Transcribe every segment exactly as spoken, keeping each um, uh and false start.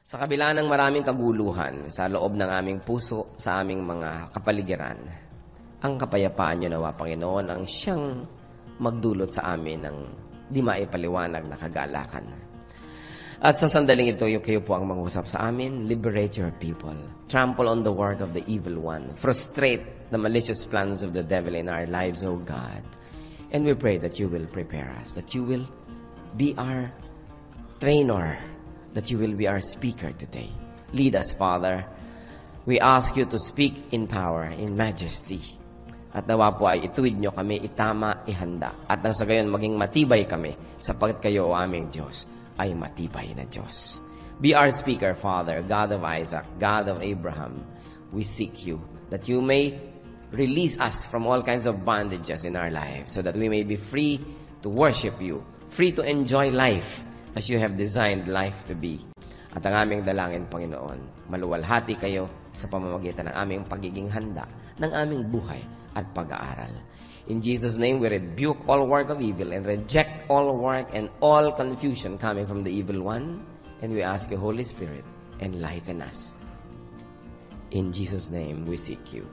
Sa kabila ng maraming kaguluhan sa loob ng aming puso, sa aming mga kapaligiran, ang kapayapaan niyo nawa, Panginoon, ang siyang magdulot sa amin ng di maipaliwanag na kagalakan. At sa sandaling ito, kayo po ang mangusap sa amin. Liberate your people. Trample on the work of the evil one. Frustrate the malicious plans of the devil in our lives, O God. And we pray that you will prepare us, that you will be our trainer, that you will be our speaker today. Lead us, Father. We ask you to speak in power, in majesty. At nawa po ay ituwid nyo kami, itama, ihanda. At nang sa gayon, maging matibay kami, sapagkat kayo, o aming Diyos, ay matibay na Diyos. Be our speaker, Father, God of Isaac, God of Abraham. We seek you, that you may release us from all kinds of bondages in our lives, so that we may be free to worship you, free to enjoy life, as you have designed life to be. At ang aming dalangin, Panginoon, maluwalhati kayo sa pamamagitan ng aming pagiging handa, ng aming buhay at pag-aaral. In Jesus' name, we rebuke all work of evil and reject all work and all confusion coming from the evil one. And we ask you, Holy Spirit, enlighten us. In Jesus' name, we seek you.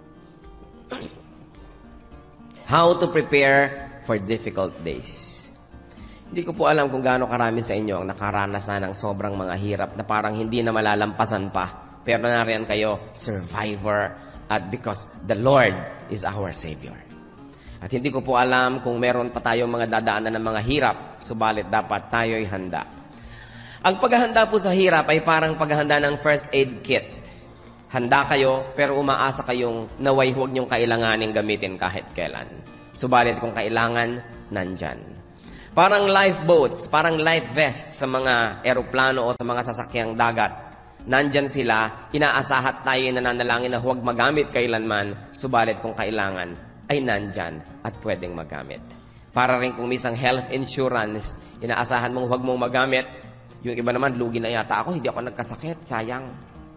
How to prepare for difficult days. Hindi ko po alam kung gaano karami sa inyo ang nakaranas na ng sobrang mga hirap na parang hindi na malalampasan pa. Pero nariyan kayo, survivor, at because the Lord is our Savior. At hindi ko po alam kung meron pa tayong mga dadaanan ng mga hirap, subalit dapat tayo'y handa. Ang paghahanda po sa hirap ay parang paghahanda ng first aid kit. Handa kayo, pero umaasa kayong naway huwag niyong kailanganing gamitin kahit kailan. Subalit kung kailangan, nandyan. Parang lifeboats, parang life vest sa mga eroplano o sa mga sasakyang dagat. Nandyan sila, inaasahat tayo, nananalangin na huwag magamit kailanman, subalit kung kailangan, ay nandyan at pwedeng magamit. Para rin kung misang health insurance, inaasahan mong huwag mong magamit, yung iba naman, lugi na yata ako, hindi ako nagkasakit, sayang.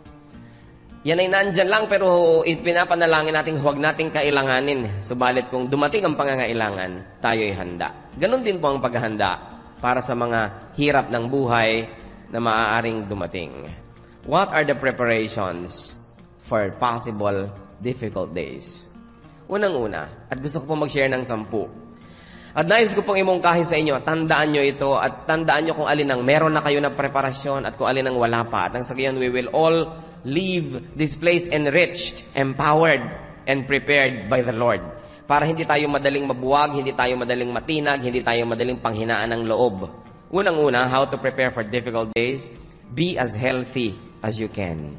Yan ay nandyan lang, pero pinapanalangin natin huwag nating kailanganin. Subalit kung dumating ang pangangailangan, tayo'y handa. Ganon din po ang paghahanda para sa mga hirap ng buhay na maaaring dumating. What are the preparations for possible difficult days? Unang-una, at gusto ko pong mag-share ng sampu. At nais ko pong imungkahin sa inyo, tandaan nyo ito at tandaan nyo kung alin ang meron na kayo na preparasyon at kung alin ang wala pa. At ang sa gayon, we will all leave this place enriched, empowered, and prepared by the Lord. Para hindi tayo madaling mabuwag, hindi tayo madaling matinag, hindi tayo madaling panghinaan ng loob. Unang-una, how to prepare for difficult days, be as healthy as you can.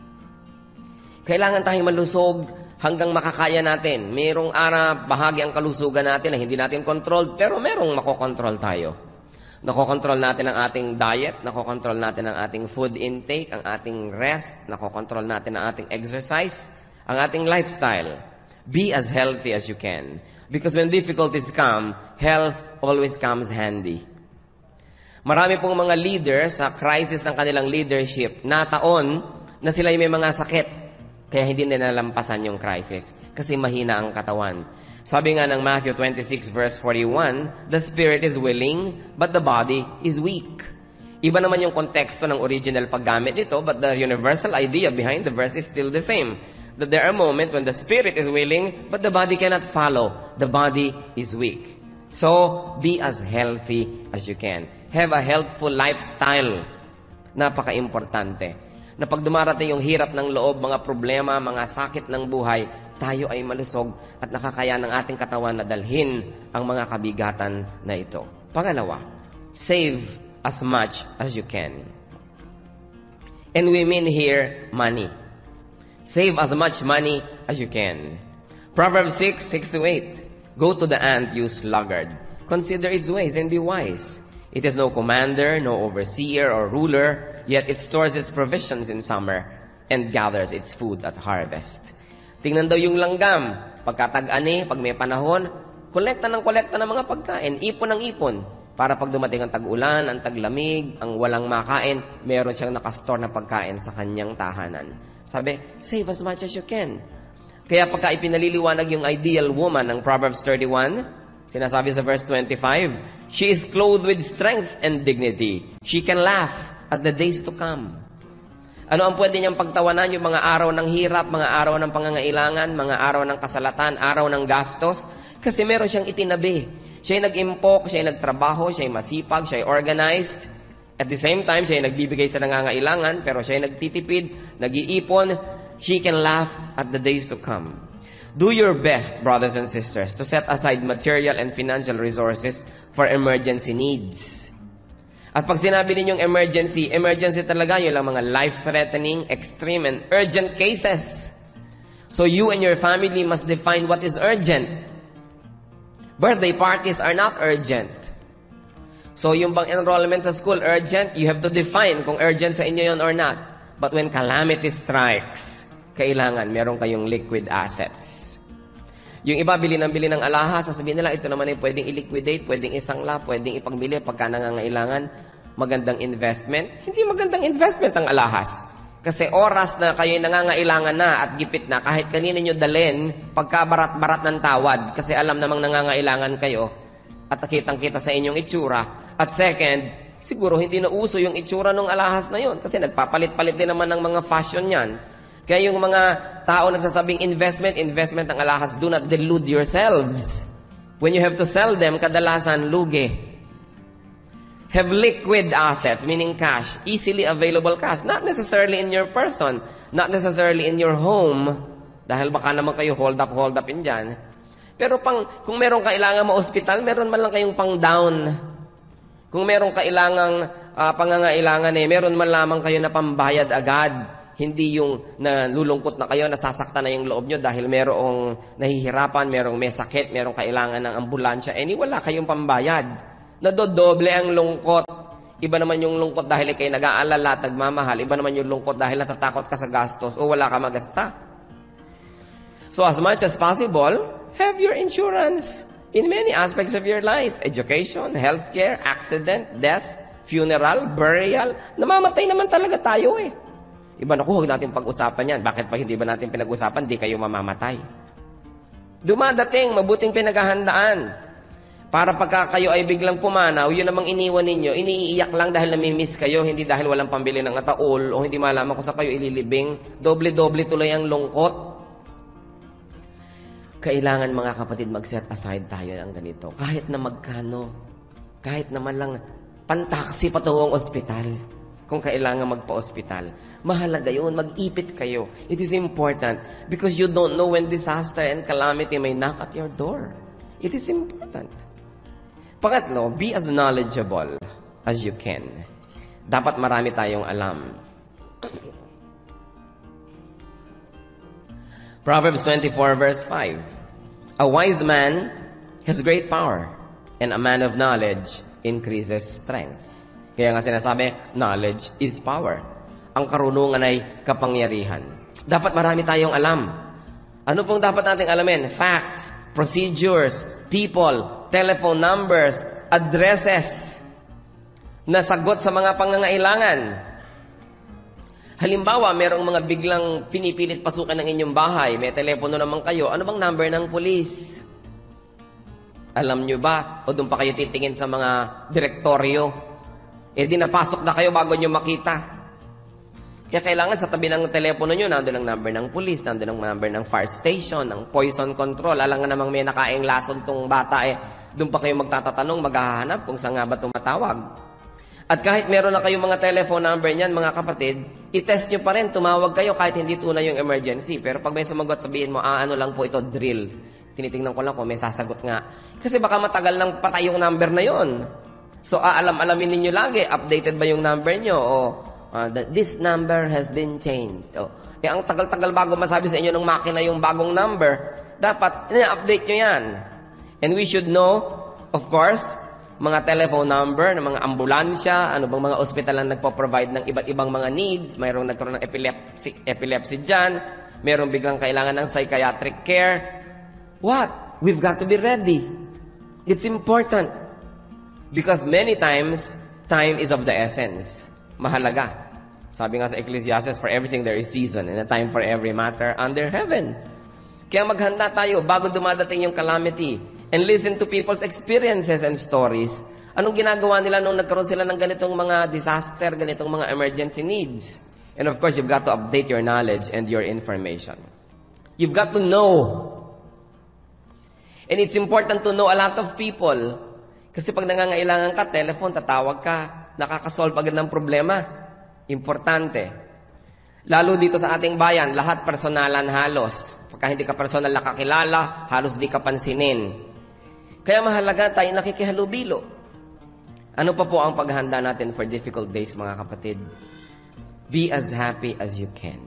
Kailangan tayong malusog hanggang makakaya natin. Merong ara, bahagi ang kalusugan natin na hindi natin controlled, pero merong makokontrol tayo. Nakokontrol natin ang ating diet, nakokontrol natin ang ating food intake, ang ating rest, nakokontrol natin ang ating exercise, ang ating lifestyle. Be as healthy as you can. Because when difficulties come, health always comes handy. Marami pong mga leaders sa crisis ng kanilang leadership na taon na sila may mga sakit. Kaya hindi nila nalampasan yung crisis kasi mahina ang katawan. Sabi nga ng Matthew twenty-six verse forty-one, the spirit is willing, but the body is weak. Iba naman yung konteksto ng original paggamit nito, but the universal idea behind the verse is still the same. That there are moments when the spirit is willing, but the body cannot follow. The body is weak. So, be as healthy as you can. Have a healthful lifestyle. Napaka-importante. Na pag dumarating yung hirap ng loob, mga problema, mga sakit ng buhay, tayo ay malusog at nakakaya ng ating katawan na dalhin ang mga kabigatan na ito. Pangalawa, save as much as you can. And we mean here, money. Save as much money as you can. Proverbs six, six to eight. Go to the ant, you sluggard. Consider its ways and be wise. It has no commander, no overseer or ruler, yet it stores its provisions in summer and gathers its food at harvest. Tingnan daw yung langgam. Pagkatag-ani, pag may panahon, kolekta ng kolekta ng mga pagkain, ipon ng ipon. Para pag dumating ang tag-ulan, ang taglamig, ang walang makain, meron siyang nakastore na pagkain sa kanyang tahanan. Sabi, save as much as you can. Kaya pagka ipinaliliwanag yung ideal woman ng Proverbs thirty-one, sinasabi sa verse twenty-five, she is clothed with strength and dignity. She can laugh at the days to come. Ano ang pwede niyang pagtawanan? Yung mga araw ng hirap, mga araw ng pangangailangan, mga araw ng kasalatan, araw ng gastos. Kasi meron siyang itinabi. Siya'y nag-impok, siya'y nagtrabaho, siya'y masipag, siya'y organized. At the same time, siya'y nagbibigay sa nangangailangan, pero siya'y nagtitipid, nag-iipon. She can laugh at the days to come. Do your best, brothers and sisters, to set aside material and financial resources for emergency needs. At pag sinabi ninyong emergency, emergency talaga yun lang mga life-threatening, extreme, and urgent cases. So you and your family must define what is urgent. Birthday parties are not urgent. So yung bang enrollment sa school urgent, you have to define kung urgent sa inyo yun or not. But when calamity strikes, kailangan meron kayong liquid assets. Yung iba, bili ng bili ng alahas, sasabihin nila, ito naman ay pwedeng i-liquidate, pwedeng isangla, pwedeng ipagbili pagka nangangailangan. Magandang investment. Hindi magandang investment ang alahas. Kasi oras na kayo nangangailangan na at gipit na, kahit kanino nyo dalhin, pagkabarat-barat ng tawad, kasi alam namang nangangailangan kayo, at nakitang-kita sa inyong itsura. At second, siguro hindi na uso yung itsura ng alahas na yun, kasi nagpapalit-palit din naman ng mga fashion yan. Kaya yung mga tao nagsasabing investment, investment ng alahas, do not delude yourselves. When you have to sell them, kadalasan lugi. Have liquid assets, meaning cash, easily available cash. Not necessarily in your person, not necessarily in your home, dahil baka naman kayo hold up, hold up in dyan. Pero pang, kung merong kailangan ma-hospital, meron man lang kayong pang-down. Kung merong kailangang uh, pangangailangan eh, meron man lamang kayo na pambayad agad. Hindi yung nalulungkot na kayo, nasasaktan na yung loob nyo dahil merong nahihirapan, merong may sakit, merong kailangan ng ambulansya. Eh, wala kayong pambayad. Nadodoble ang lungkot. Iba naman yung lungkot dahil kayo nag-aalala at nagmamahal. Iba naman yung lungkot dahil natatakot ka sa gastos o wala ka magasta. So as much as possible, have your insurance in many aspects of your life. Education, healthcare, accident, death, funeral, burial. Namamatay naman talaga tayo eh. Iba na ko, huwag natin pag-usapan yan. Bakit pa hindi ba natin pinag-usapan, di kayo mamamatay? Dumadating, mabuting pinaghahandaan. Para pagka kayo ay biglang pumanaw, yun namang iniwan ninyo, iniiyak lang dahil namimiss kayo, hindi dahil walang pambili ng ataol, o hindi malaman kung sa kayo ililibing, doble-doble tuloy ang lungkot. Kailangan mga kapatid, mag-set aside tayo ng ganito. Kahit na magkano, kahit naman lang pantaksi patungong ospital, kung kailangan magpa-ospital. Mahalaga yun, mag-ipit kayo. It is important because you don't know when disaster and calamity may knock at your door. It is important. Pangatlo, be as knowledgeable as you can. Dapat marami tayong alam. Proverbs twenty-four verse five. A wise man has great power, and a man of knowledge increases strength. Kaya nga sinasabi, knowledge is power. Ang karunungan ay kapangyarihan. Dapat marami tayong alam. Ano pong dapat nating alamin? Facts, procedures, people, telephone numbers, addresses, na sagot sa mga pangangailangan. Halimbawa, merong mga biglang pinipilit pasukan ng inyong bahay, may telepono naman kayo, ano bang number ng pulis? Alam nyo ba? O doon pa kayo titingin sa mga direktoryo? Eh di napasok na kayo bago nyo makita. Kaya kailangan sa tabi ng telepono nyo, nandun ang number ng police, nandun ang number ng fire station, ng poison control. Alam nga namang may nakaing lason tong bata eh. Doon pa kayo magtatatanong, maghahanap kung saan nga ba tumatawag. At kahit meron na kayong mga telephone number niyan, mga kapatid, i-test nyo pa rin, tumawag kayo kahit hindi tunay yung emergency. Pero pag may sumagot, sabihin mo, ah, ano lang po ito, drill. Tinitingnan ko lang kung may sasagot nga. Kasi baka matagal lang patay yung number na yon. So, aalam-alamin ninyo lagi, updated ba yung number nyo? O, uh, that this number has been changed. O, eh, ang tagal-tagal bago masabi sa inyo ng makina yung bagong number, dapat, ina-update nyo yan. And we should know, of course, mga telephone number ng mga ambulansya, ano bang mga ospital ang nagpo-provide ng iba't ibang mga needs, mayroong nagkaroon ng epilepsy, epilepsy dyan, mayroong biglang kailangan ng psychiatric care. What? We've got to be ready. It's important. Because many times, time is of the essence. Mahalaga. Sabi nga sa Ecclesiastes, for everything there is season and a time for every matter under heaven. Kaya maghanda tayo bago dumadating yung calamity and listen to people's experiences and stories. Anong ginagawa nila nung nagkaroon sila ng ganitong mga disaster, ganitong mga emergency needs? And of course, you've got to update your knowledge and your information. You've got to know. And it's important to know a lot of people. Kasi pag nangangailangan ka, telephone, tatawag ka, nakakasolve agad ng problema. Importante. Lalo dito sa ating bayan, lahat personalan halos. Pagka hindi ka personal nakakilala, halos di ka pansinin. Kaya mahalaga tayo nakikihalubilo. Ano pa po ang paghahanda natin for difficult days, mga kapatid? Be as happy as you can.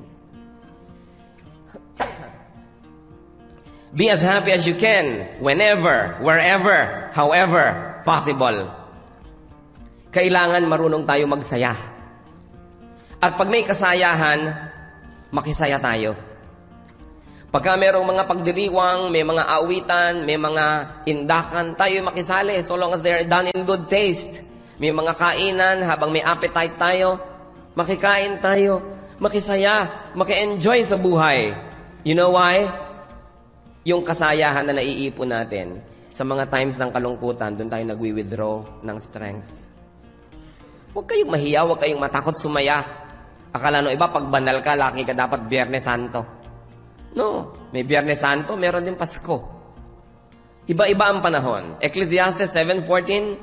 Be as happy as you can, whenever, wherever, however possible. Kailangan marunong tayo magsaya. At pag may kasayahan, makisaya tayo. Pagka merong mga pagdiriwang, may mga awitan, may mga indakan, tayo makisali so long as they are done in good taste. May mga kainan, habang may appetite tayo, makikain tayo, makisaya, maki-enjoy sa buhay. You know why? Yung kasayahan na naiipon natin, sa mga times ng kalungkutan, doon tayo nagwi-withdraw ng strength. Huwag kayong mahiya, huwag kayong matakot sumaya. Akala no iba, pag banal ka, laki ka dapat Biyernes Santo. No, may Biyernes Santo, meron din Pasko. Iba-iba ang panahon. Ecclesiastes seven fourteen.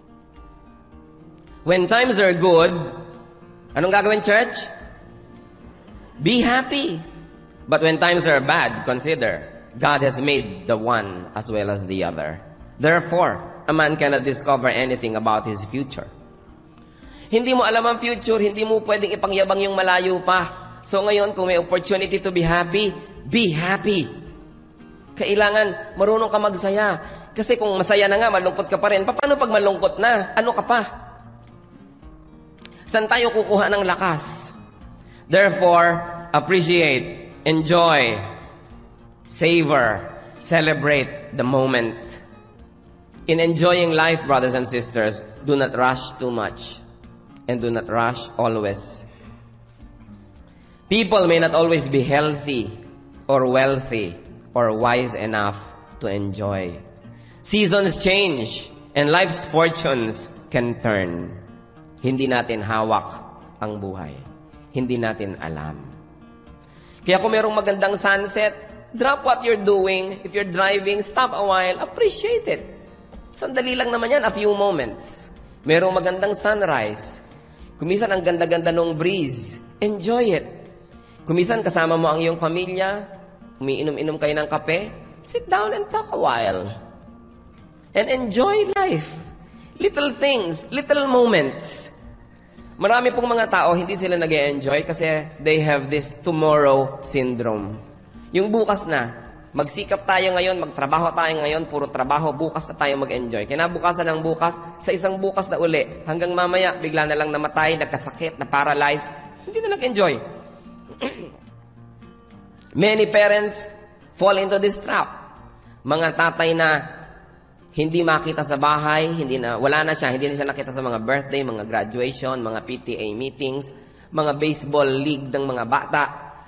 When times are good, anong gagawin, church? Be happy. But when times are bad, consider, God has made the one as well as the other. Therefore, a man cannot discover anything about his future. Hindi mo alam ang future, hindi mo pwedeng ipangyabang yung malayo pa. So ngayon, kung may opportunity to be happy, be happy. Kailangan marunong ka magsaya. Kasi kung masaya na nga, malungkot ka pa rin. Paano pag malungkot na? Ano ka pa? Saan tayo kukuha ng lakas? Therefore, appreciate, enjoy, savor, celebrate the moment. In enjoying life, brothers and sisters, do not rush too much. And do not rush always. People may not always be healthy or wealthy or wise enough to enjoy. Seasons change and life's fortunes can turn. Hindi natin hawak ang buhay. Hindi natin alam. Kaya kung merong magandang sunset, drop what you're doing. If you're driving, stop a while, appreciate it. Sandali lang naman yan, a few moments. Merong magandang sunrise. Kumisan ang ganda-ganda ng breeze. Enjoy it. Kumisan kasama mo ang iyong pamilya, umiinom-inom kayo ng kape, sit down and talk a while. And enjoy life. Little things, little moments. Marami pong mga tao, hindi sila nag-e-enjoy kasi they have this tomorrow syndrome. Yung bukas na, magsikap tayo ngayon, magtrabaho tayo ngayon, puro trabaho, bukas na tayo mag-enjoy. Kinabukasan ng bukas, sa isang bukas na uli, hanggang mamaya, bigla na lang namatay, nagkasakit, na-paralyze, hindi na nag-enjoy. Many parents fall into this trap. Mga tatay na hindi makita sa bahay, hindi na, wala na siya, hindi na siya nakita sa mga birthday, mga graduation, mga P T A meetings, mga baseball league ng mga bata,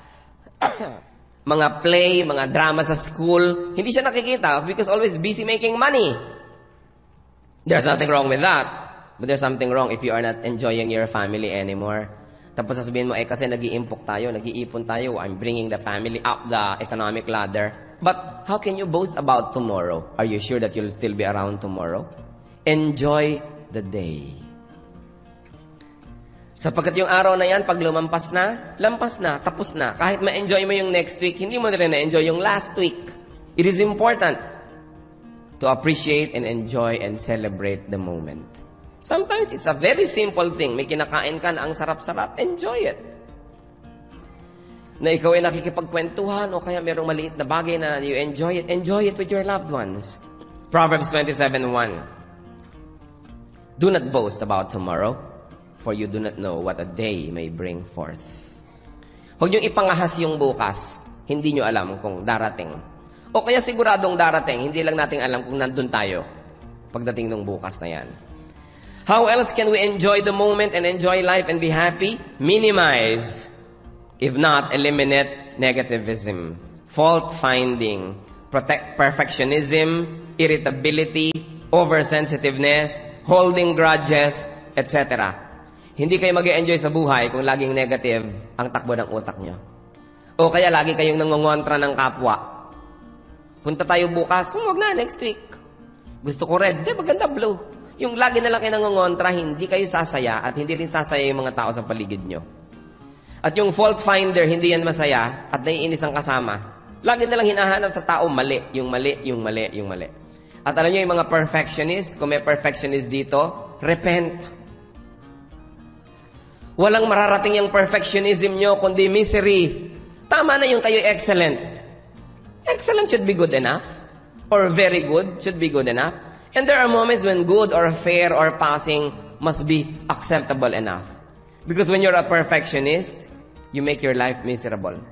mga play, mga drama sa school, hindi siya nakikita because always busy making money. There's nothing wrong with that. But there's something wrong if you are not enjoying your family anymore. Tapos sasabihin mo, eh kasi nag-iimpok tayo, nag-iipon tayo, I'm bringing the family up the economic ladder. But how can you boast about tomorrow? Are you sure that you'll still be around tomorrow? Enjoy the day. Sapagkat yung araw na yan, pag lumampas na, lampas na, tapos na. Kahit ma-enjoy mo yung next week, hindi mo na rin na-enjoy yung last week. It is important to appreciate and enjoy and celebrate the moment. Sometimes it's a very simple thing. May kinakain ka na ang sarap-sarap, enjoy it. Na ikaw ay nakikipagkwentuhan o kaya merong maliit na bagay na you enjoy it, enjoy it with your loved ones. Proverbs twenty-seven one. Do not boast about tomorrow, for you do not know what a day may bring forth. Huwag niyong ipangahas yung bukas. Hindi niyo alam kung darating. O kaya siguradong darating, hindi lang natin alam kung nandun tayo pagdating ng bukas na yan. How else can we enjoy the moment and enjoy life and be happy? Minimize, if not eliminate, negativism, fault-finding, protect perfectionism, irritability, oversensitiveness, holding grudges, et cetera. Hindi kayo mag-enjoy sa buhay kung laging negative ang takbo ng utak nyo. O kaya lagi kayong nangongontra ng kapwa. Punta tayo bukas, huwag na, next week. Gusto ko red, di maganda blue. Yung lagi na lang kayo nangongontra, hindi kayo sasaya at hindi rin sasaya yung mga tao sa paligid nyo. At yung fault finder, hindi yan masaya at naiinis ang kasama. Lagi na lang hinahanap sa tao, mali, yung mali, yung mali, yung mali. At alam nyo yung mga perfectionist, kung may perfectionist dito, repent. Walang mararating yung perfectionism nyo, kundi misery. Tama na yung kayo excellent. Excellent should be good enough. Or very good should be good enough. And there are moments when good or fair or passing must be acceptable enough. Because when you're a perfectionist, you make your life miserable.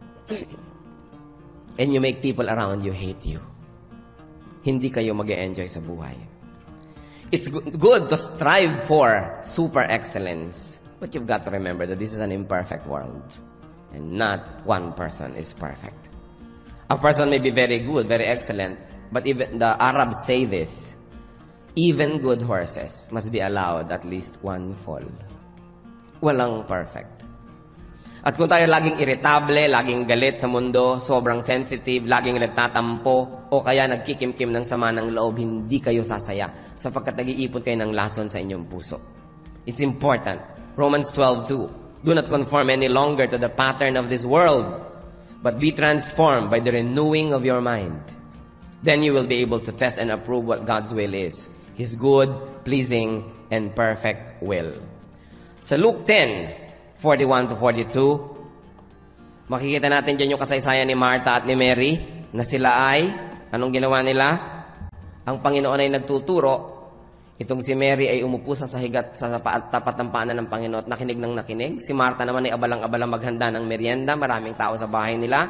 And you make people around you hate you. Hindi kayo mag-e-enjoy sa buhay. It's good to strive for super excellence. But you've got to remember that this is an imperfect world. And not one person is perfect. A person may be very good, very excellent, but even the Arabs say this, even good horses must be allowed at least one fall. Walang perfect. At kung tayo laging irritable, laging galit sa mundo, sobrang sensitive, laging nagtatampo, o kaya nagkikimkim ng sama ng loob, hindi kayo sasaya sapagkat nag-iipon kayo ng lason sa inyong puso. It's important. Romans twelve two. Do not conform any longer to the pattern of this world, but be transformed by the renewing of your mind. Then you will be able to test and approve what God's will is, His good, pleasing, and perfect will. Sa Luke ten, forty-one to forty-two, makikita natin dyan yung kasaysayan ni Martha at ni Mary, na sila ay, anong ginawa nila? Ang Panginoon ay nagtuturo, itong si Mary ay umupo sa sahigat sa tapat ng paanan ng Panginoon at nakinig ng nakinig. Si Martha naman ay abalang-abala maghanda ng merienda, maraming tao sa bahay nila.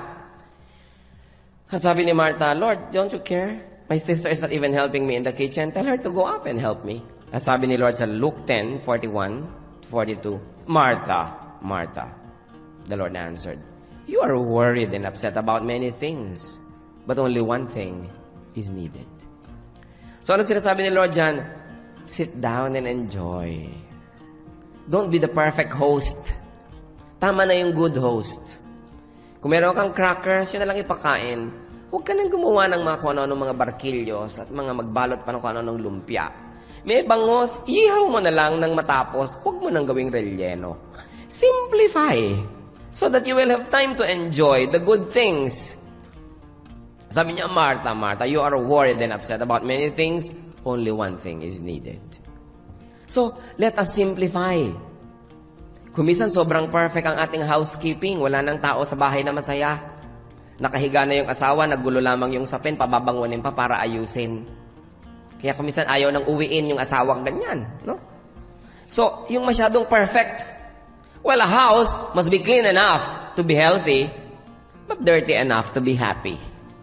At sabi ni Martha, Lord, don't you care? My sister is not even helping me in the kitchen. Tell her to go up and help me. At sabi ni Lord sa Luke ten, forty-one to forty-two, Martha, Martha, the Lord answered, you are worried and upset about many things, but only one thing is needed. So ano sinasabi ni Lord dyan? Sit down and enjoy. Don't be the perfect host. Tama na yung good host. Kung meron kang crackers, yun na lang ipakain. Huwag ka nang gumawa ng mga kung ano-ano mga barkilyos at mga magbalot pa ng kung ano-anong lumpia. May bangos, ihaw mo na lang nang matapos, huwag mo nang gawing relleno. Simplify so that you will have time to enjoy the good things. Sabi niya, Martha, Martha, you are worried and upset about many things. Only one thing is needed. So, let us simplify. Kung minsan sobrang perfect ang ating housekeeping, wala nang tao sa bahay na masaya. Nakahiga na yung asawa, naggulo lamang yung sapin, pababangunin pa para ayusin. Kaya kung minsan ayaw nang uwiin yung asawang ganyan, no? So, yung masyadong perfect. Well, a house must be clean enough to be healthy, but dirty enough to be happy.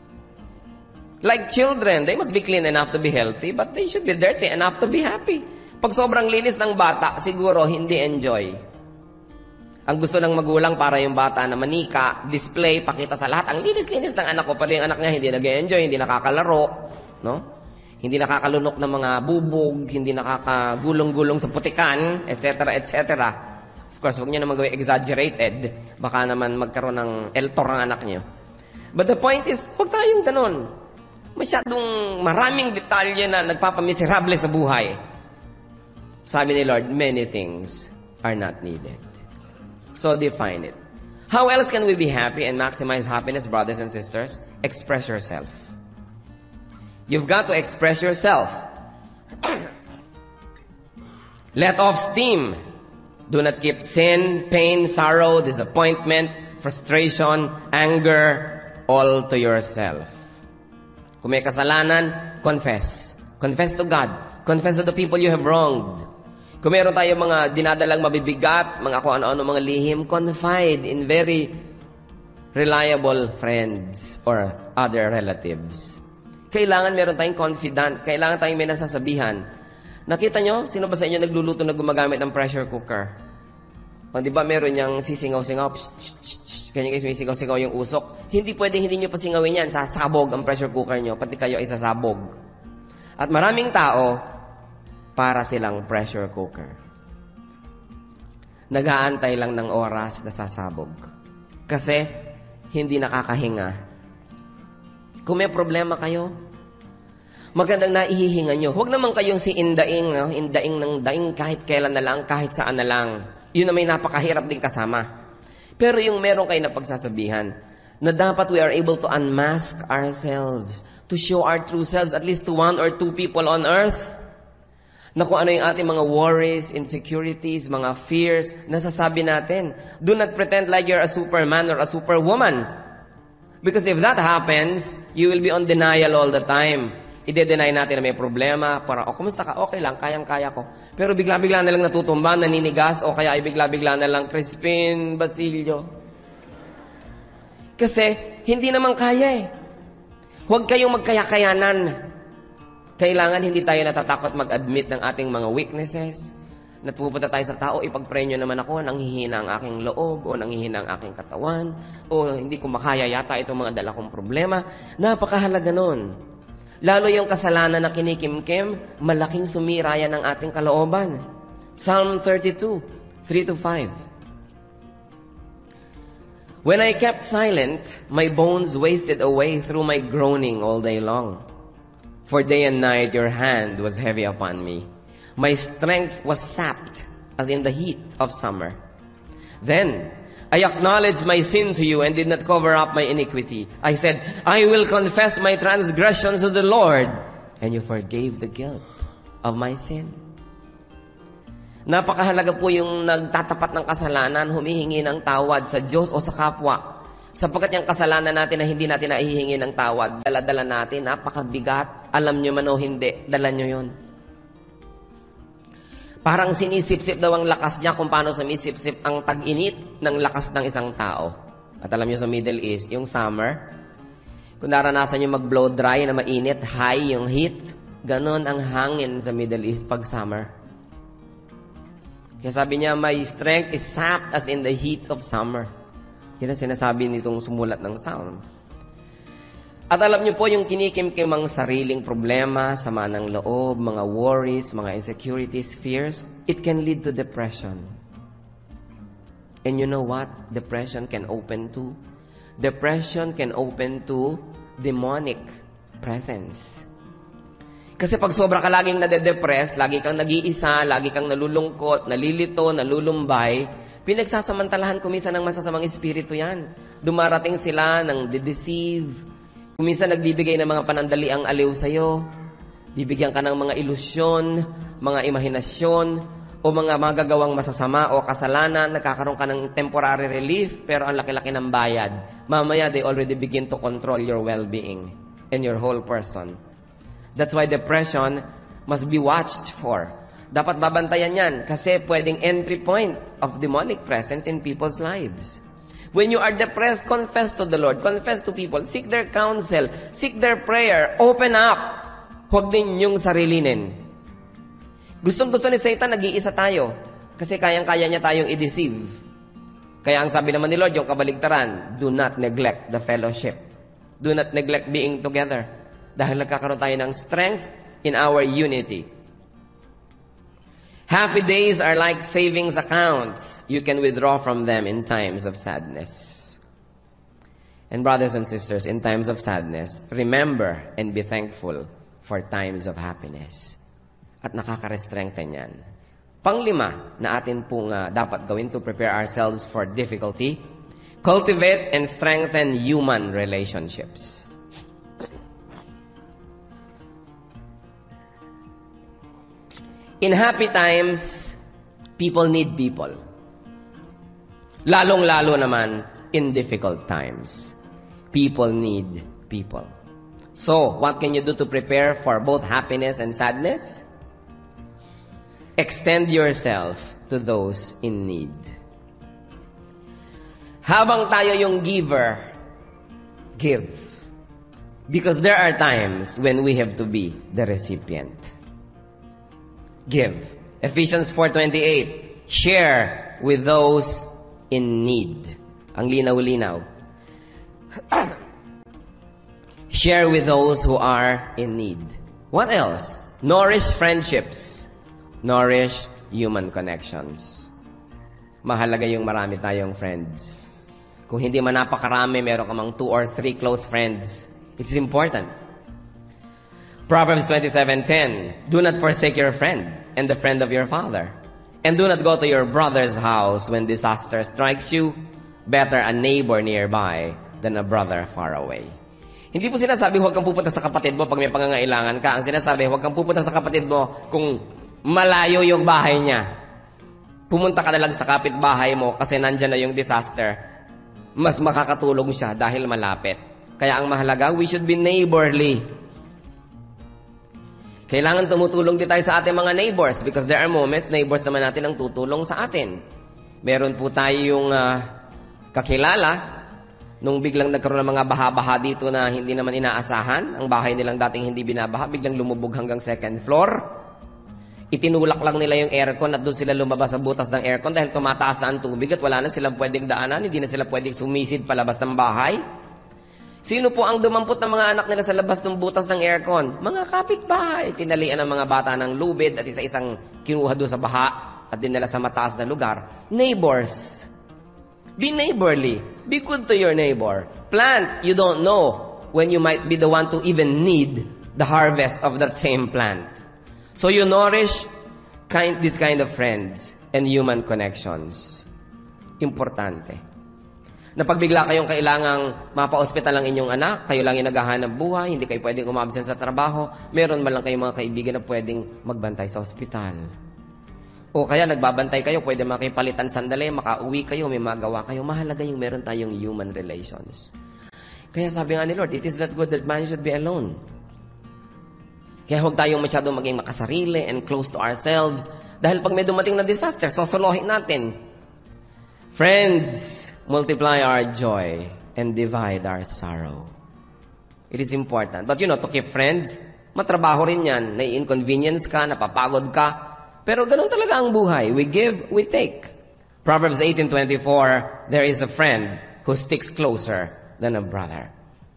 Like children, they must be clean enough to be healthy, but they should be dirty enough to be happy. Pag sobrang linis ng bata, siguro hindi enjoy. Ang gusto ng magulang para yung bata na manika, display, pakita sa lahat. Ang linis-linis ng anak ko, pero yung anak niya hindi nag-enjoy, hindi nakakalaro, no? Hindi nakakalunok ng mga bubog, hindi nakakagulong-gulong sa putikan, et cetera, et cetera. Of course, huwag niyo naman gawin exaggerated. Baka naman magkaroon ng eltor ng anak niyo. But the point is, huwag tayong ganun. Masyadong maraming detalye na nagpapamiserable sa buhay. Sabi ni Lord, many things are not needed. So define it. How else can we be happy and maximize happiness, brothers and sisters? Express yourself. You've got to express yourself. Let off steam. Do not keep sin, pain, sorrow, disappointment, frustration, anger, all to yourself. Kung may kasalanan, confess. Confess to God. Confess to the people you have wronged. Kung meron tayo mga dinadalang mabibigat, mga kung ano-ano mga lihim, confide in very reliable friends or other relatives. Kailangan meron tayong confidant. Kailangan tayong may nasasabihan. Nakita nyo? Sino ba sa inyo nagluluto na gumagamit ng pressure cooker? O, di ba meron niyang sisingaw-singaw? Psh, psh, psh, psh. Kanya kayo sumisigaw-singaw yung usok. Hindi pwedeng hindi nyo pasingawin yan. Sasabog ang pressure cooker nyo. Pati kayo ay sasabog. At maraming tao, para silang pressure cooker. nag-aantay lang ng oras na sasabog. Kasi, hindi nakakahinga. Kung may problema kayo, magandang naihihinga nyo. Huwag naman kayong si indaing, no? Indaing ng daing kahit kailan na lang, kahit saan na lang. Yun na may napakahirap din kasama. Pero yung meron kayo na pagsasabihan, na dapat we are able to unmask ourselves, to show our true selves at least to one or two people on earth, na kung ano yung ating mga worries, insecurities, mga fears, nasasabi natin. Do not pretend like you're a superman or a superwoman. Because if that happens, you will be on denial all the time. I-deny natin na may problema. Parang, oh, kumusta ka? Okay lang, kayang-kaya ko. Pero bigla-bigla na lang natutumba, naninigas, o kaya bigla-bigla na lang, Crispin, Basilio. Kasi, hindi naman kaya eh. Huwag kayong magkaya-kayanan. Kailangan hindi tayo natatakot mag-admit ng ating mga weaknesses. Napupunta tayo sa tao, ipag-pray nyo naman ako, nanghihina ang aking loob, o nanghihina ang aking katawan, o hindi ko makaya yata itong mga dala kong problema. Napakahalaga nun. Lalo yung kasalanan na kinikimkim, malaking sumira yan ng ating kalooban. Psalm thirty-two, three to five. When I kept silent, my bones wasted away through my groaning all day long. For day and night your hand was heavy upon me. My strength was sapped as in the heat of summer. Then I acknowledged my sin to you and did not cover up my iniquity. I said, I will confess my transgressions to the Lord, and you forgave the guilt of my sin. Napakahalaga po yung nagtatapat ng kasalanan, humihingi ng tawad sa Diyos o sa kapwa. Sapagkat yung kasalanan natin na hindi natin naihihingi ng tawad, dala-dala natin, napakabigat. Alam nyo man o hindi, dala nyo yun. Parang sinisip-sip daw ang lakas niya kung paano sumisip-sip ang tag-init ng lakas ng isang tao. At alam nyo sa Middle East, yung summer, kung naranasan nyo mag-blow dry na mainit, high yung heat, ganon ang hangin sa Middle East pag summer. Kaya sabi niya, my strength is sapped as in the heat of summer. Yan ang sinasabi nitong sumulat ng Psalm. At alam niyo po, yung kinikimkimang sariling problema, sama ng loob, mga worries, mga insecurities, fears, it can lead to depression. And you know what? Depression can open to? Depression can open to demonic presence. Kasi pag sobra ka laging nade-depress, lagi kang nag-iisa, lagi kang nalulungkot, nalilito, nalulumbay, pinagsasamantalahan kuminsan ng masasamang espiritu yan. Dumarating sila ng de-deceive. Kuminsan nagbibigay ng mga panandaliang aliw sa'yo. Bibigyan ka ng mga ilusyon, mga imahinasyon, o mga magagawang masasama o kasalanan. Nagkakaroon ka ng temporary relief, pero ang laki-laki ng bayad. Mamaya, they already begin to control your well-being and your whole person. That's why depression must be watched for. Dapat babantayan yan kasi pwedeng entry point of demonic presence in people's lives. When you are depressed, confess to the Lord. Confess to people. Seek their counsel. Seek their prayer. Open up. Huwag ninyong sarilinin. Gustong-gusto ni Satan, nag-iisa tayo. Kasi kayang-kaya niya tayong i-deceive. Kaya ang sabi naman ni Lord, yung kabaligtaran, do not neglect the fellowship. Do not neglect being together. Dahil nagkakaroon tayo ng strength in our unity. Happy days are like savings accounts. You can withdraw from them in times of sadness. And brothers and sisters, in times of sadness, remember and be thankful for times of happiness. At nakaka-restrengthen yan. Panglima na atin pong uh, dapat gawin to prepare ourselves for difficulty, cultivate and strengthen human relationships. In happy times, people need people. Lalong-lalo naman in difficult times. People need people. So, what can you do to prepare for both happiness and sadness? Extend yourself to those in need. Habang tayo yung giver, give. Because there are times when we have to be the recipient. Give. Ephesians four twenty-eight. Share with those in need. Ang linaw-linaw. Share with those who are in need. What else? Nourish friendships. Nourish human connections. mahalaga yung marami tayong friends. Kung hindi man napakarami, meron ka mang two or three close friends. It's important. Proverbs twenty-seven ten, do not forsake your friend and the friend of your father. And do not go to your brother's house when disaster strikes you. Better a neighbor nearby than a brother far away. Hindi po sinasabi huwag kang pupunta sa kapatid mo pag may pangangailangan ka. Ang sinasabi, huwag kang pupunta sa kapatid mo kung malayo yung bahay niya. Pumunta ka na lang sa kapitbahay mo kasi nandyan na yung disaster. Mas makakatulong siya dahil malapit. Kaya ang mahalaga, we should be neighborly. Kailangan tumutulong din tayo sa ating mga neighbors because there are moments, neighbors naman natin ang tutulong sa atin. Meron po tayong uh, kakilala, nung biglang nagkaroon ng mga baha-baha dito na hindi naman inaasahan, ang bahay nilang dating hindi binabaha, biglang lumubog hanggang second floor. Itinulak lang nila yung aircon at doon sila lumabas sa butas ng aircon dahil tumataas na ang tubig at wala na silang pwedeng daanan, hindi na sila pwedeng sumisid palabas ng bahay. Sino po ang dumampot ng mga anak nila sa labas ng butas ng aircon? Mga kapitbahay. Tinalian ng mga bata ng lubid at isa-isang kinuha doon sa baha at dinala sa mataas na lugar. Neighbors. Be neighborly. Be good to your neighbor. Plant, you don't know when you might be the one to even need the harvest of that same plant. So you nourish kind, this kind of friends and human connections. Importante. Na pag bigla kayong kailangang mapa-hospital ang inyong anak, kayo lang yung naghahanap buhay, hindi kayo pwedeng umabsent sa trabaho, meron man lang kayong mga kaibigan na pwedeng magbantay sa ospital. O kaya nagbabantay kayo, pwede makipalitan sandali, makauwi kayo, may magawa kayo. Mahalaga yung meron tayong human relations. Kaya sabi nga ni Lord, it is not good that man should be alone. Kaya huwag tayong masyadong maging makasarili and close to ourselves. Dahil pag may dumating na disaster, sosolohin natin. Friends, multiply our joy and divide our sorrow. It is important. But you know, to keep friends, matrabaho rin yan. Nai-inconvenience ka, napapagod ka. Pero ganun talaga ang buhay. We give, we take. Proverbs eighteen twenty-four, there is a friend who sticks closer than a brother.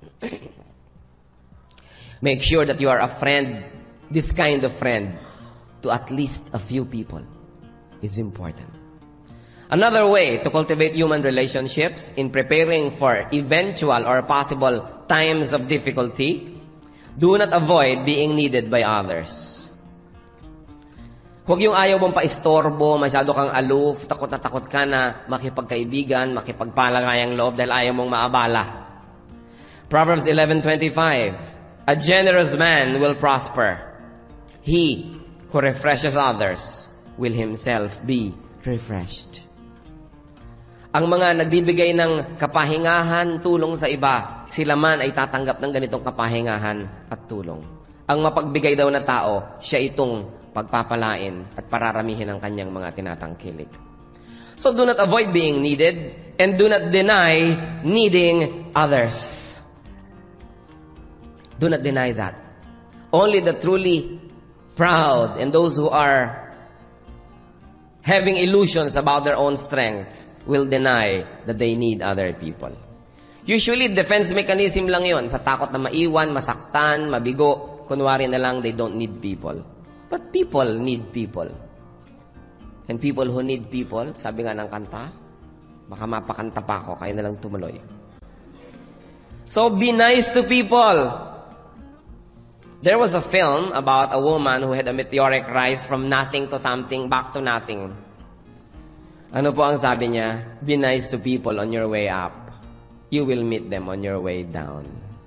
Make sure that you are a friend, this kind of friend, to at least a few people. It's important. Another way to cultivate human relationships in preparing for eventual or possible times of difficulty, do not avoid being needed by others. Huwag yung ayaw mong paistorbo, masyado kang aloof, takot na takot ka na makipagkaibigan, makipagpalagayang loob dahil ayaw mong maabala. Proverbs eleven twenty-five, a generous man will prosper. He who refreshes others will himself be refreshed. Ang mga nagbibigay ng kapahingahan, tulong sa iba, sila man ay tatanggap ng ganitong kapahingahan at tulong. Ang mapagbigay daw na tao, siya itong pagpapalain at pararamihin ang kanyang mga tinatangkilik. So do not avoid being needed and do not deny needing others. Do not deny that. Only the truly proud and those who are having illusions about their own strength will deny that they need other people. Usually, defense mechanism lang yon. Sa takot na maiwan, masaktan, mabigo, kunwari na lang they don't need people. But people need people. And people who need people, sabi nga ng kanta, baka mapakanta pa ako, kaya na lang tumuloy. So, be nice to people. There was a film about a woman who had a meteoric rise from nothing to something, back to nothing. Ano po ang sabi niya? Be nice to people on your way up. You will meet them on your way down.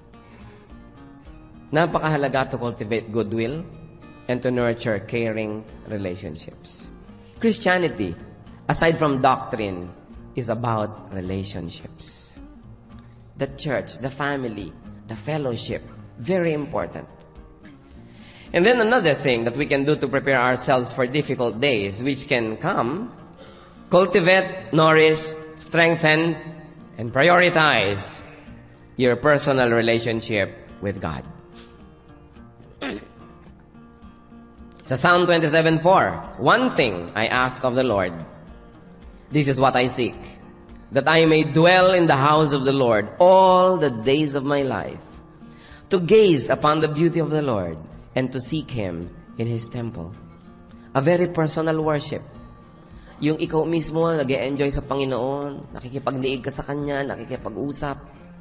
Napakahalaga to cultivate goodwill and to nurture caring relationships. Christianity, aside from doctrine, is about relationships. The church, the family, the fellowship, very important. And then another thing that we can do to prepare ourselves for difficult days, which can come, cultivate, nourish, strengthen, and prioritize your personal relationship with God. Sa Psalm twenty-seven four, one thing I ask of the Lord, this is what I seek, that I may dwell in the house of the Lord all the days of my life, to gaze upon the beauty of the Lord and to seek Him in His temple. A very personal worship. Yung ikaw mismo, nag-e-enjoy sa Panginoon, nakikipagdiig ka sa Kanya, nakikipag-usap,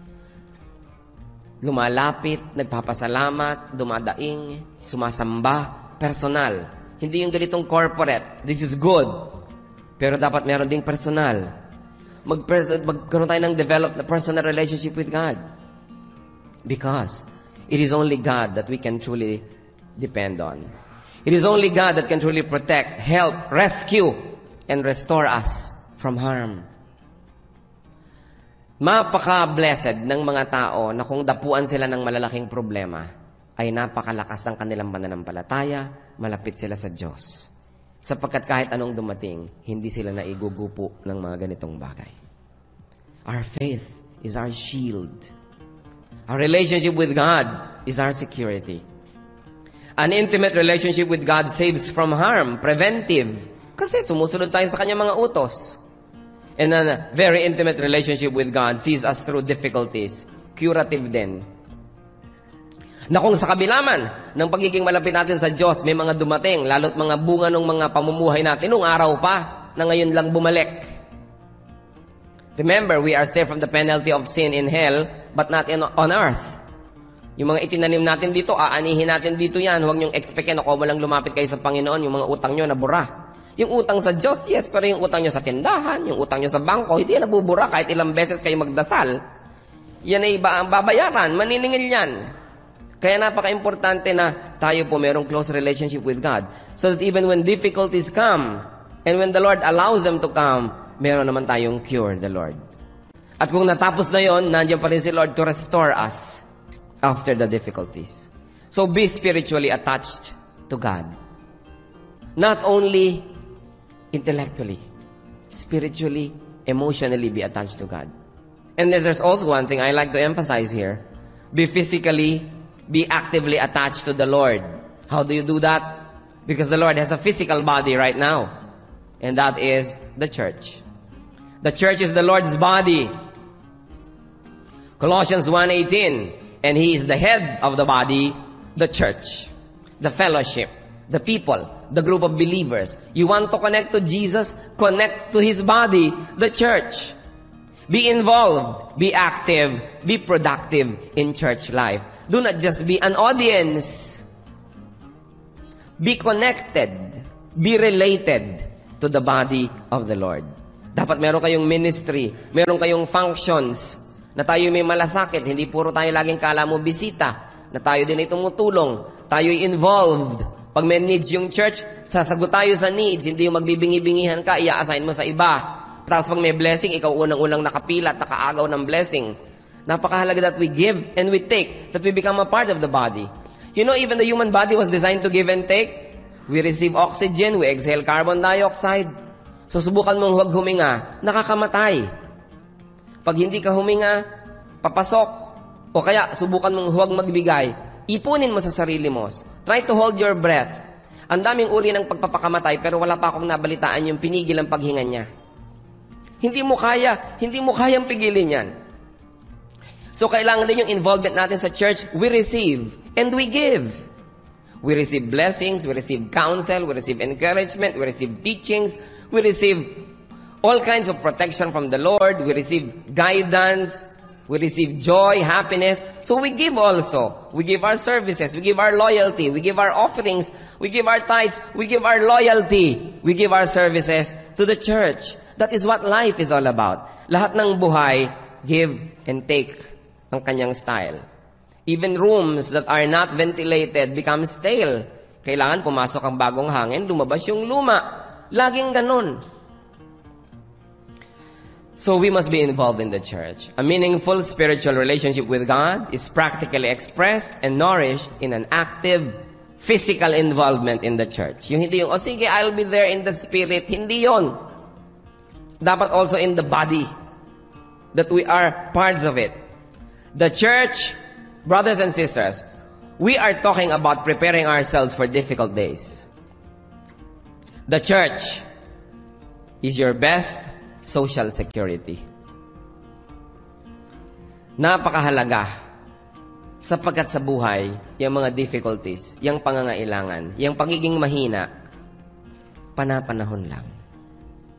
lumalapit, nagpapasalamat, dumadaing, sumasamba, personal. Hindi yung ganitong corporate. This is good. Pero dapat meron ding personal. Mag magkaroon tayo ng develop na personal relationship with God. Because it is only God that we can truly depend on. It is only God that can truly protect, help, rescue, and restore us from harm. Mapaka-blessed ng mga tao na kung dapuan sila ng malalaking problema, ay napakalakas ng kanilang pananampalataya, malapit sila sa Diyos. Sapagkat kahit anong dumating, hindi sila naigugupo ng mga ganitong bagay. Our faith is our shield. Our relationship with God is our security. An intimate relationship with God saves from harm, preventive. Kasi sumusunod tayo sa Kanyang mga utos. And a very intimate relationship with God sees us through difficulties, curative din. Na kung sa kabila man ng pagiging malapit natin sa Diyos, may mga dumating, lalo't mga bunga ng mga pamumuhay natin, nung araw pa, na ngayon lang bumalik. Remember, we are saved from the penalty of sin in hell, but not in, on earth. Yung mga itinanim natin dito, aanihin natin dito yan. Huwag niyong expectin ako mo lang lumapit kayo sa Panginoon, yung mga utang nyo nabura. Yung utang sa Diyos, yes, pero yung utang nyo sa tindahan, yung utang nyo sa bangko, hindi yan nabubura kahit ilang beses kayo magdasal. Yan ay babayaran, maniningil yan. Kaya napaka-importante na tayo po mayroong close relationship with God. So that even when difficulties come, and when the Lord allows them to come, meron naman tayong cure, the Lord. At kung natapos na yon, nandiyan pa rin si Lord to restore us after the difficulties. So be spiritually attached to God. Not only intellectually, spiritually, emotionally be attached to God. And there's also one thing I like to emphasize here. Be physically, be actively attached to the Lord. How do you do that? Because the Lord has a physical body right now. And that is the church. The church is the Lord's body. Colossians one eighteen. And He is the head of the body, the church, the fellowship, the people, the group of believers. You want to connect to Jesus? Connect to His body, the church. Be involved, be active, be productive in church life. Do not just be an audience. Be connected, be related to the body of the Lord. Dapat meron kayong ministry, meron kayong functions, na tayo may malasakit, hindi puro tayo laging kala mo bisita, na tayo din ay tumutulong, tayo'y involved. Pag may needs yung church, sasagot tayo sa needs, hindi yung magbibingi-bingihan ka, i-assign mo sa iba. Tapos pag may blessing, ikaw unang-unang nakapila at nakaagaw ng blessing. Napakahalaga that we give and we take, that we become a part of the body. You know, even the human body was designed to give and take. We receive oxygen, we exhale carbon dioxide. So subukan mong huwag huminga, nakakamatay. Pag hindi ka huminga, papasok. O kaya, subukan mong huwag magbigay. Ipunin mo sa sarili mo. Try to hold your breath. Ang daming uri ng pagpapakamatay, pero wala pa akong nabalitaan yung pinigil ang paghinga niya. Hindi mo kaya, hindi mo kayang pigilin yan. So, kailangan din yung involvement natin sa church. We receive and we give. We receive blessings, we receive counsel, we receive encouragement, we receive teachings, we receive all kinds of protection from the Lord. We receive guidance. We receive joy, happiness. So we give also. We give our services. We give our loyalty. We give our offerings. We give our tithes. We give our loyalty. We give our services to the church. That is what life is all about. Lahat ng buhay, give and take ang kanyang style. Even rooms that are not ventilated become stale. Kailangan pumasok ang bagong hangin, lumabas yung luma. Laging ganun. So we must be involved in the church. A meaningful spiritual relationship with God is practically expressed and nourished in an active physical involvement in the church. Yung hindi yung, oh sige, I'll be there in the spirit. Hindi yon. Dapat also in the body. That we are parts of it. The church, brothers and sisters, we are talking about preparing ourselves for difficult days. The church is your best social security. Napakahalaga sapagkat sa buhay, yung mga difficulties, yung pangangailangan, yung pagiging mahina, panapanahon lang.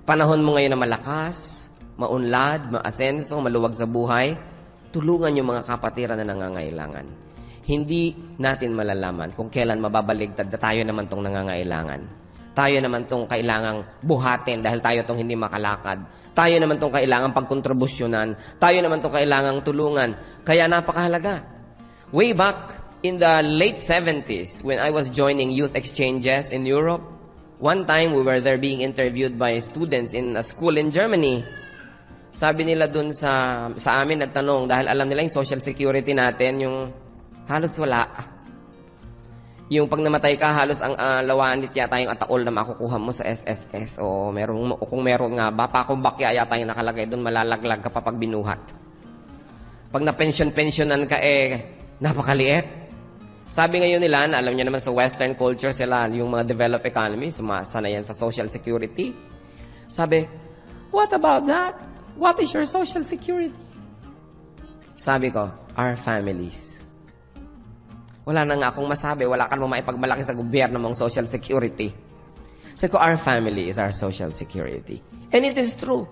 Panahon mo ngayon na malakas, maunlad, maasenso, maluwag sa buhay, tulungan yung mga kapatiran na nangangailangan. Hindi natin malalaman kung kailan mababaligtad na tayo naman tong nangangailangan. Tayo naman tong kailangang buhatin dahil tayo tong hindi makalakad. Tayo naman tong kailangang pagkontribusyonan. Tayo naman tong kailangang tulungan. Kaya napakahalaga. Way back in the late seventies, when I was joining youth exchanges in Europe, one time we were there being interviewed by students in a school in Germany. Sabi nila dun sa, sa amin, nagtanong, dahil alam nila yung social security natin, yung halos wala. Yung pag namatay ka, halos ang uh, lawanit yata yung ataol na makukuha mo sa S S S. O, meron, o kung meron nga ba, pakumbakya yata yung nakalagay doon, malalaglag ka pa pag binuhat. Pag na-pension-pensionan ka, eh, napakaliit. Sabi ngayon nila, na alam niyo naman sa Western culture sila, yung mga developed economies, sumasa na yan sa social security. Sabi, what about that? What is your social security? Sabi ko, our families. Wala na nga akong masabi, wala ka namang maipagmalaki sa gobyerno mong social security. Sabi ko, our family is our social security. And it is true.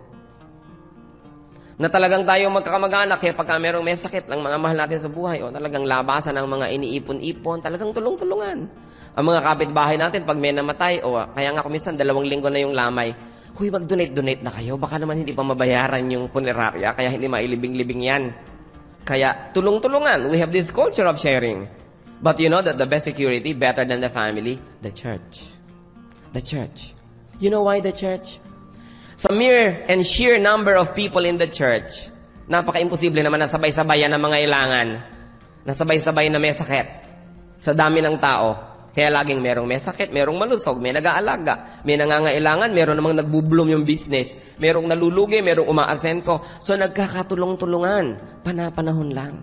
Na talagang tayo magkakamag-anak, kaya pagka merong may sakit ng mga mahal natin sa buhay, o talagang labasan ng mga iniipon-ipon, talagang tulong-tulungan. Ang mga kapitbahay natin, pag may namatay, o kaya nga kumisan, dalawang linggo na yung lamay, huy, mag-donate-donate na kayo, baka naman hindi pa mabayaran yung punerarya, kaya hindi mailibing-libing yan. Kaya tulong-tulungan. We have this culture of sharing. But you know that the best security, better than the family, the church. The church. You know why the church? Sa mere and sheer number of people in the church, napaka-imposible naman na sabay-sabayan ng mga ilangan, na sabay-sabay na may sakit. Sa dami ng tao, kaya laging merong may sakit, merong malusog, may nag-aalaga, may nangangailangan, meron namang nagbubloom yung business, merong nalulugi, merong umaasenso. So nagkakatulong-tulungan, panapanahon lang.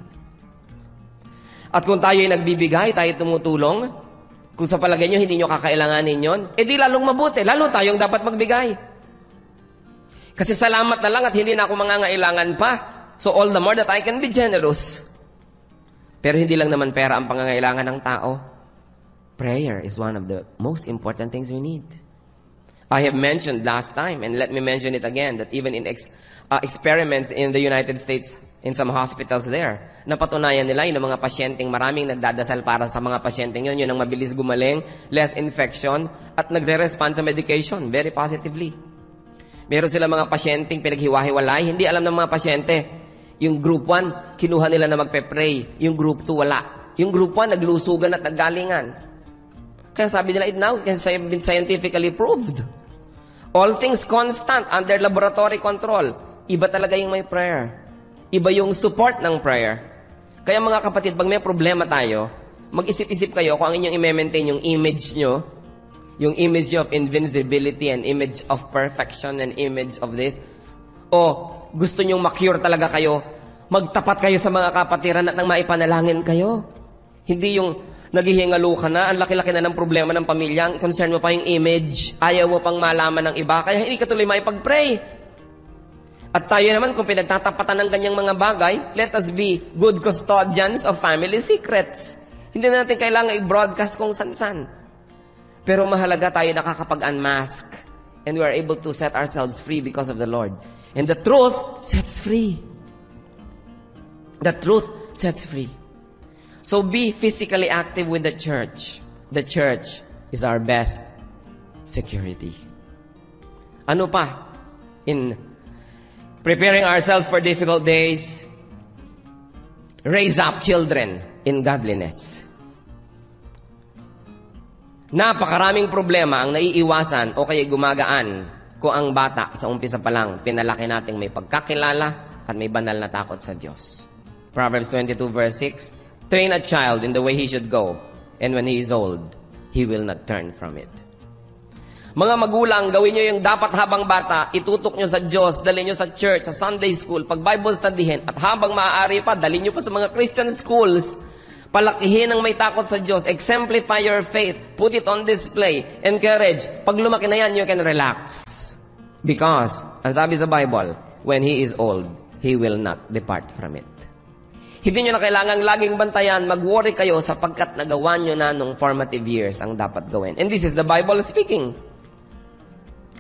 At kung tayo ay nagbibigay, tayo tumutulong, kung sa palagay nyo, hindi nyo kakailanganin yon, eh di lalong mabuti, lalo tayong dapat magbigay. Kasi salamat na lang at hindi na ako mangangailangan pa. So all the more that I can be generous. Pero hindi lang naman pera ang pangangailangan ng tao. Prayer is one of the most important things we need. I have mentioned last time, and let me mention it again, that even in ex uh, experiments in the United States, in some hospitals there, napatunayan nila yung mga pasyenteng maraming nagdadasal para sa mga pasyenteng yun, yun ang mabilis gumaling, less infection, at nagre-respond sa medication very positively. Meron sila mga pasyenteng pinaghiwa-hiwalay, hindi alam ng mga pasyente. Yung group one, kinuha nila na magpe-pray. Yung group two, wala. Yung group one, naglusugan at naggalingan. Kaya sabi nila, it now has been scientifically proved. All things constant under laboratory control. Iba talaga yung may prayer. Iba yung support ng prayer. Kaya mga kapatid, pag may problema tayo, mag-isip-isip kayo kung ang inyong i-maintain yung image nyo, yung image of invincibility and image of perfection and image of this, o gusto nyong ma-cure talaga kayo, magtapat kayo sa mga kapatiran at nang maipanalangin kayo. Hindi yung naghihingalo ka na, ang laki-laki na ng problema ng pamilya, concern mo pa yung image, ayaw mo pang malaman ng iba, kaya hindi ka tuloy maipag-pray. At tayo naman, kung pinagtatapatan ng ganyang mga bagay, let us be good custodians of family secrets. Hindi natin kailangan i-broadcast kung san-san. Pero mahalaga tayo nakakapag-unmask. And we are able to set ourselves free because of the Lord. And the truth sets free. The truth sets free. So be physically active with the church. The church is our best security. Ano pa? In preparing ourselves for difficult days, raise up children in godliness. Napakaraming problema ang naiiwasan o kaya gumagaan kung ang bata sa umpisa pa lang pinalaki nating may pagkakilala at may banal na takot sa Diyos. Proverbs twenty-two verse six, train a child in the way he should go, and when he is old, he will not turn from it. Mga magulang, gawin nyo yung dapat habang bata, itutok nyo sa Diyos, dalhin nyo sa church, sa Sunday school, pag Bible studyhin, at habang maaari pa, dalhin nyo pa sa mga Christian schools, palakihin ang may takot sa Diyos, exemplify your faith, put it on display, encourage. Pag lumaki na yan, you can relax. Because, ang sabi sa Bible, when he is old, he will not depart from it. Hindi nyo na kailangang laging bantayan, mag-worry kayo sapagkat nagawa nyo na nung formative years ang dapat gawin. And this is the Bible speaking.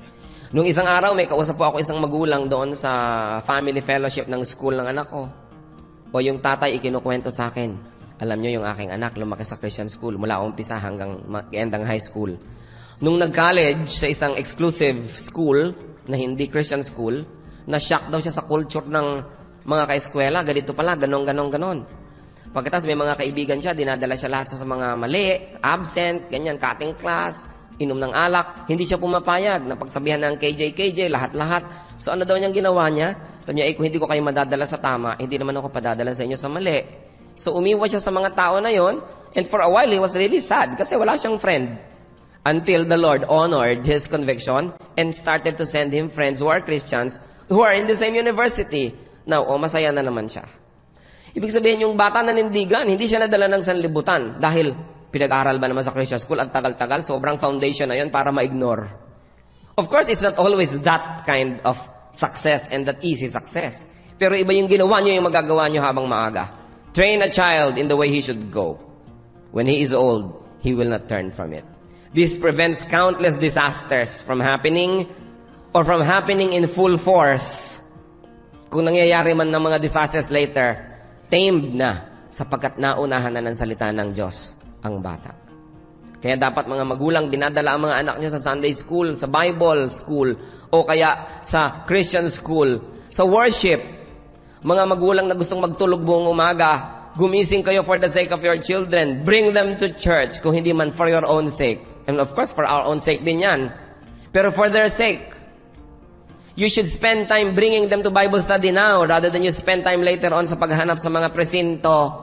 Nung isang araw, may kausap po ako isang magulang doon sa family fellowship ng school ng anak ko. O yung tatay ikinukwento sa akin, alam nyo yung aking anak, lumaki sa Christian school, mula umpisa hanggang end ng high school. Nung nag-college sa isang exclusive school, na hindi Christian school, na-shock daw siya sa culture ng mga ka-eskwela, ganito pala, ganon, ganon, ganon. Pagkatapos may mga kaibigan siya, dinadala siya lahat sa mga mali, absent, ganyan, cutting class, inom ng alak, hindi siya pumapayag, napagsabihan ng K J, K J, lahat-lahat. So ano daw niyang ginawa niya? Sabi niya, eh, kung hindi ko kayo madadala sa tama, hindi naman ako padadala sa inyo sa mali. So umiwas siya sa mga tao na yon, and for a while, he was really sad kasi wala siyang friend. Until the Lord honored his conviction and started to send him friends who are Christians, who are in the same university. Now, oh, masaya na naman siya. Ibig sabihin, yung bata na nindigan, hindi siya nadala ng sanlibutan dahil pinag-aral ba naman sa Christian school, ang tagal-tagal, sobrang foundation na yun para ma-ignore. Of course, it's not always that kind of success and that easy success. Pero iba yung ginawa nyo, yung magagawa nyo habang maaga. Train a child in the way he should go. When he is old, he will not turn from it. This prevents countless disasters from happening or from happening in full force. Kung nangyayari man ng mga disasters later, tamed na sapagkat naunahan na ng salita ng Diyos ang bata. Kaya dapat mga magulang, dinadala ang mga anak nyo sa Sunday school, sa Bible school, o kaya sa Christian school, sa worship. Mga magulang na gustong magtulog buong umaga, gumising kayo for the sake of your children. Bring them to church, kung hindi man for your own sake. And of course, for our own sake din yan. Pero for their sake, you should spend time bringing them to Bible study now rather than you spend time later on sa paghanap sa mga presinto.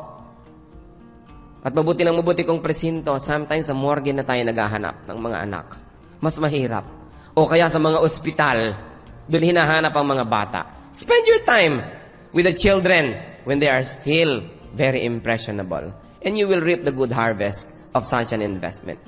At mabuti ng mabuti kong presinto, sometimes sa morgue na tayo naghahanap ng mga anak. Mas mahirap. O kaya sa mga ospital, doon hinahanap ang mga bata. Spend your time with the children when they are still very impressionable. And you will reap the good harvest of such an investment.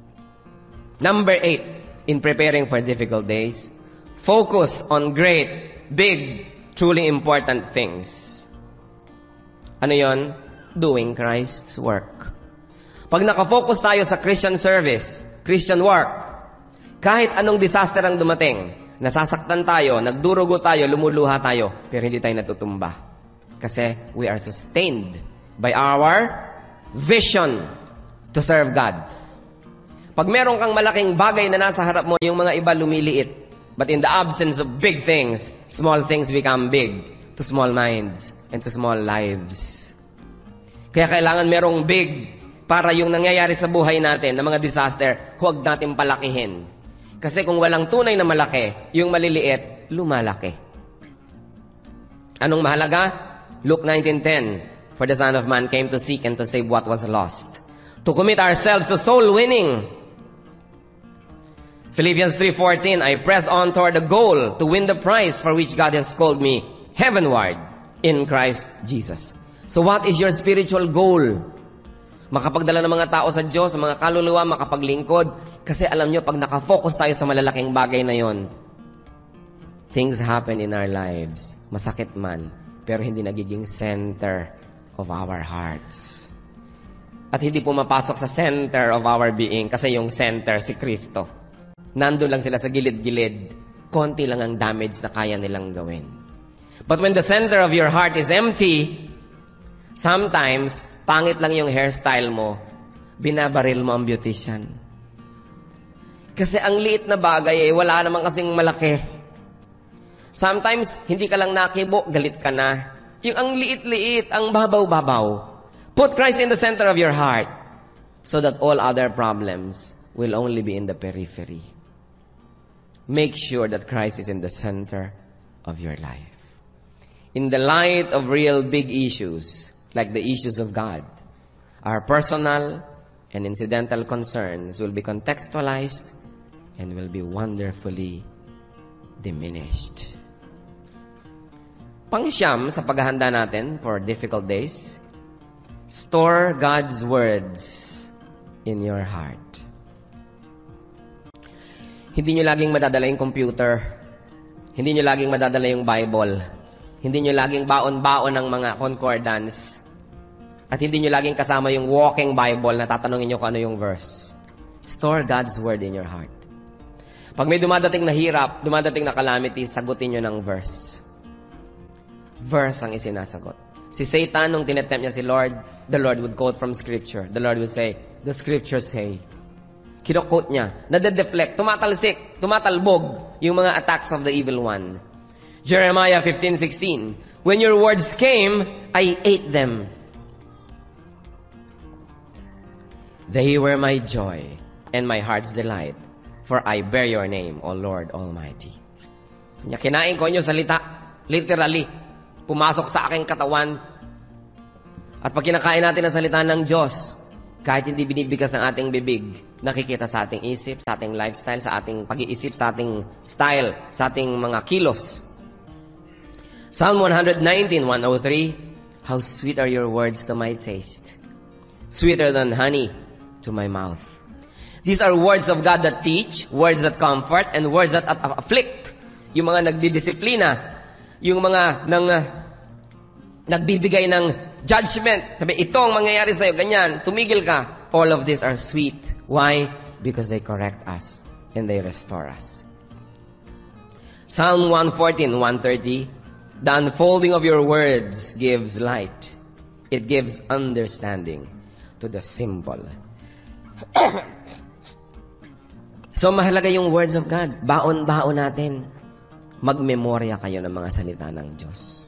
Number eight, in preparing for difficult days, focus on great, big, truly important things. Ano yon? Doing Christ's work. Pag nakafocus tayo sa Christian service, Christian work, kahit anong disaster ang dumating, nasasaktan tayo, nagdurugo tayo, lumuluha tayo, pero hindi tayo natutumba. Kasi we are sustained by our vision to serve God. Pag meron kang malaking bagay na nasa harap mo, yung mga iba lumiliit. But in the absence of big things, small things become big to small minds and to small lives. Kaya kailangan merong big para yung nangyayari sa buhay natin na mga disaster, huwag natin palakihin. Kasi kung walang tunay na malaki, yung maliliit, lumalaki. Anong mahalaga? Luke nineteen ten, for the Son of Man came to seek and to save what was lost. To commit ourselves to soul winning. Philippians three fourteen, I press on toward the goal to win the prize for which God has called me heavenward in Christ Jesus. So what is your spiritual goal? Makapagdala ng mga tao sa Diyos, sa mga kaluluwa, makapaglingkod. Kasi alam nyo, pag nakafocus tayo sa malalaking bagay na yon, things happen in our lives. Masakit man, pero hindi nagiging center of our hearts. At hindi pumapasok sa center of our being kasi yung center, si Kristo. Nandun lang sila sa gilid-gilid. Konti lang ang damage na kaya nilang gawin. But when the center of your heart is empty, sometimes, pangit lang yung hairstyle mo, binabaril mo ang beautician. Kasi ang liit na bagay, eh, wala naman kasing malaki. Sometimes, hindi ka lang nakibo, galit ka na. Yung ang liit-liit, ang babaw-babaw. Put Christ in the center of your heart so that all other problems will only be in the periphery. Make sure that Christ is in the center of your life. In the light of real big issues, like the issues of God, our personal and incidental concerns will be contextualized and will be wonderfully diminished. Pangsyam sa paghahanda natin for difficult days, store God's words in your heart. Hindi nyo laging madadala yung computer. Hindi nyo laging madadala yung Bible. Hindi nyo laging baon-baon ng mga concordance. At hindi nyo laging kasama yung walking Bible na tatanungin nyo kung ano yung verse. Store God's word in your heart. Pag may dumadating na hirap, dumadating na calamity, sagutin nyo ng verse. Verse ang isinasagot. Si Satan, nung tinetempt niya si Lord, the Lord would quote from Scripture. The Lord would say, the Scriptures say. Kino-quote niya, nadedeflect, tumatalsik, tumatalbog yung mga attacks of the evil one. Jeremiah fifteen sixteen, when your words came, I ate them. They were my joy and my heart's delight, for I bear your name, O Lord Almighty. Kanya kinain ko yung salita, literally, pumasok sa aking katawan. At pag kinakain natin ang salita ng Diyos, kahit hindi binibigkas ang ating bibig, nakikita sa ating isip, sa ating lifestyle, sa ating pag-iisip, sa ating style, sa ating mga kilos. Psalm one nineteen, one oh three, how sweet are your words to my taste, sweeter than honey to my mouth. These are words of God that teach, words that comfort, and words that afflict. Yung mga nagdidisiplina, yung mga nang, uh, nagbibigay ng judgment. Sabi, ito ang mangyayari sa'yo, ganyan, tumigil ka. All of these are sweet. Why? Because they correct us and they restore us. Psalm one fourteen, one thirty, the unfolding of your words gives light. It gives understanding to the simple. So, mahalaga yung words of God. Baon-baon natin. Magmemorya kayo ng mga salita ng Diyos.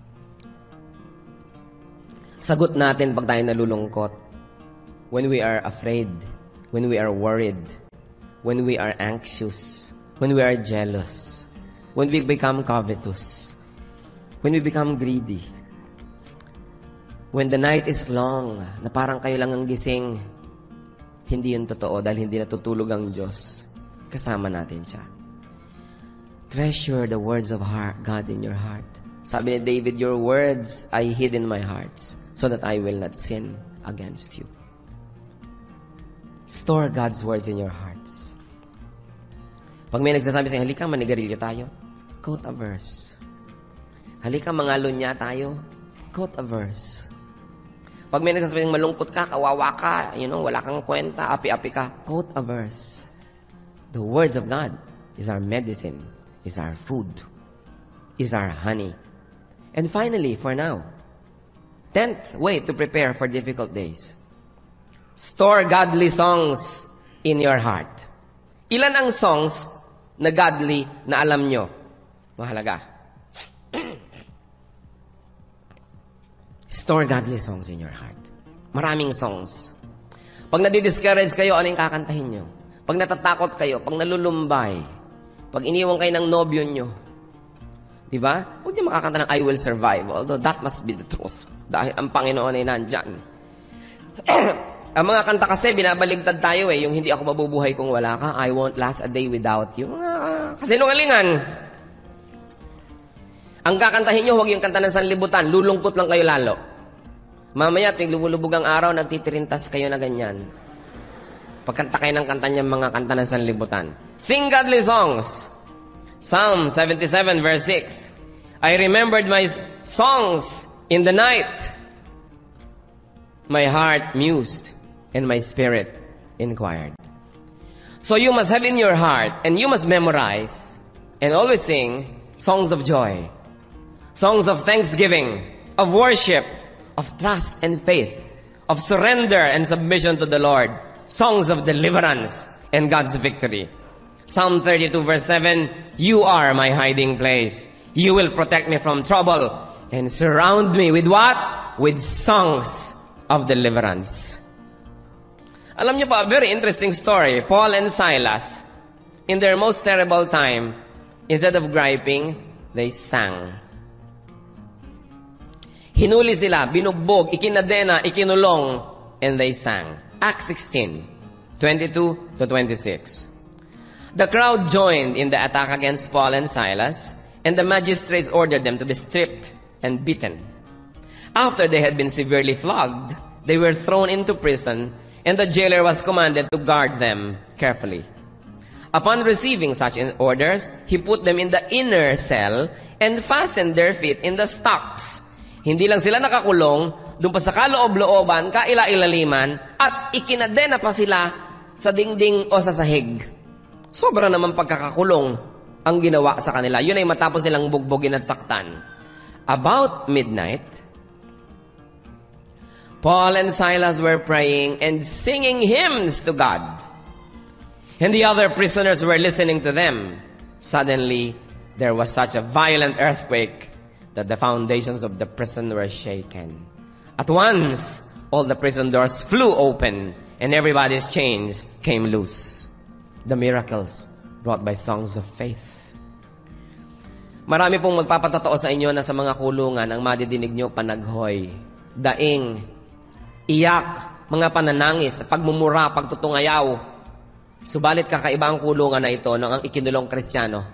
Sagot natin pag tayo nalulungkot. When we are afraid. When we are worried. When we are anxious. When we are jealous. When we become covetous. When we become greedy. When the night is long, na parang kayo lang ang gising, hindi yun totoo dahil hindi natutulog ang Diyos. Kasama natin siya. Treasure the words of heart, God in your heart. Sabi ni David, your words I hid in my heart so that I will not sin against you. Store God's words in your hearts. Pag may nagsasabi sa'yo, halika, manigarilyo tayo. Quote a verse. Halika, mangalunya tayo. Quote a verse. Pag may nagsasabing malungkot ka, kawawa ka, you know, wala kang kwenta, api-api ka, quote a verse. The words of God is our medicine, is our food, is our honey. And finally, for now, tenth way to prepare for difficult days. Store godly songs in your heart. Ilan ang songs na godly na alam nyo? Mahalaga. Store godly songs in your heart. Maraming songs. Pag nadi-discourage kayo, ano yung kakantahin nyo? Pag natatakot kayo, pag nalulumbay, pag iniwan kayo ng nobyo nyo, di ba? Huwag nyo makakanta ng I Will Survive, although that must be the truth. Dahil ang Panginoon ay nandyan. Ang mga kanta kasi, binabaligtad tayo eh, yung hindi ako mabubuhay kung wala ka, I won't last a day without you. Mga kasinungalingan. Ang kakantahin nyo, huwag yung kanta ng sanlibutan. Lulungkot lang kayo lalo. Mamaya, tuwing lumulubog ang araw, nagtitirintas kayo na ganyan. Pagkanta kayo ng kanta niya, mga kanta ng sanlibutan. Sing godly songs. Psalm seventy-seven, verse six. I remembered my songs in the night. My heart mused, and my spirit inquired. So you must have in your heart, and you must memorize, and always sing songs of joy. Songs of thanksgiving, of worship, of trust and faith, of surrender and submission to the Lord. Songs of deliverance and God's victory. Psalm thirty-two verse seven, you are my hiding place. You will protect me from trouble and surround me with what? With songs of deliverance. Alam niyo pa, a very interesting story. Paul and Silas, in their most terrible time, instead of griping, they sang. Hinuli sila, binugbog, ikinadena, ikinulong, and they sang. Acts sixteen, twenty-two to twenty-six. The crowd joined in the attack against Paul and Silas, and the magistrates ordered them to be stripped and beaten. After they had been severely flogged, they were thrown into prison, and the jailer was commanded to guard them carefully. Upon receiving such orders, he put them in the inner cell and fastened their feet in the stocks. Hindi lang sila nakakulong, doon pa sa kaloob-looban, kaila-ilaliman, at ikinadena pa sila sa dingding o sa sahig. Sobra naman pagkakakulong ang ginawa sa kanila. Yun ay matapos silang bugbugin at saktan. About midnight, Paul and Silas were praying and singing hymns to God. And the other prisoners were listening to them. Suddenly, there was such a violent earthquake that the foundations of the prison were shaken. At once, all the prison doors flew open and everybody's chains came loose. The miracles brought by songs of faith. Marami pong magpapatotoo sa inyo na sa mga kulungan ang madidinig nyo panaghoy, daing, iyak, mga pananangis, pagmumura, pagtutungayaw. Subalit kakaiba ang kulungan na ito ng ang ikinulong Kristiyano.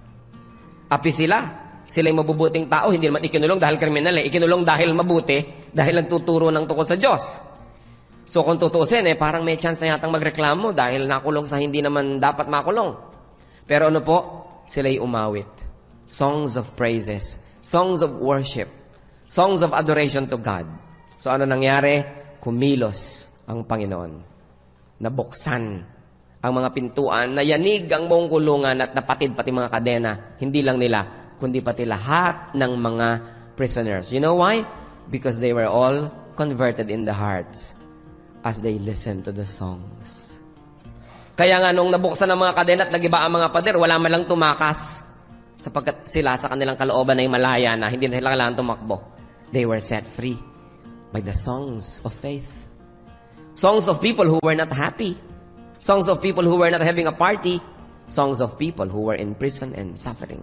Api sila. Sila'y mabubuting tao, hindi naman ikinulong dahil kriminal eh. Ikinulong dahil mabuti, dahil nagtuturo ng tungkol sa Diyos. So kung tutuusin eh, parang may chance na yatang magreklamo dahil nakulong sa hindi naman dapat makulong. Pero ano po? Sila'y umawit. Songs of praises, songs of worship, songs of adoration to God. So ano nangyari? Kumilos ang Panginoon. Nabuksan ang mga pintuan, nayanig ang buong kulungan at napatid pati mga kadena. Hindi lang nila, kundi pati lahat ng mga prisoners. You know why? Because they were all converted in the hearts as they listened to the songs. Kaya nga nung nabuksan ang mga kadena at nagiba ang mga pader, wala man lang tumakas. Sapagkat sila sa kanilang kalooban ay malaya na, hindi na sila kailangan tumakbo. They were set free by the songs of faith. Songs of people who were not happy. Songs of people who were not having a party. Songs of people who were in prison and suffering.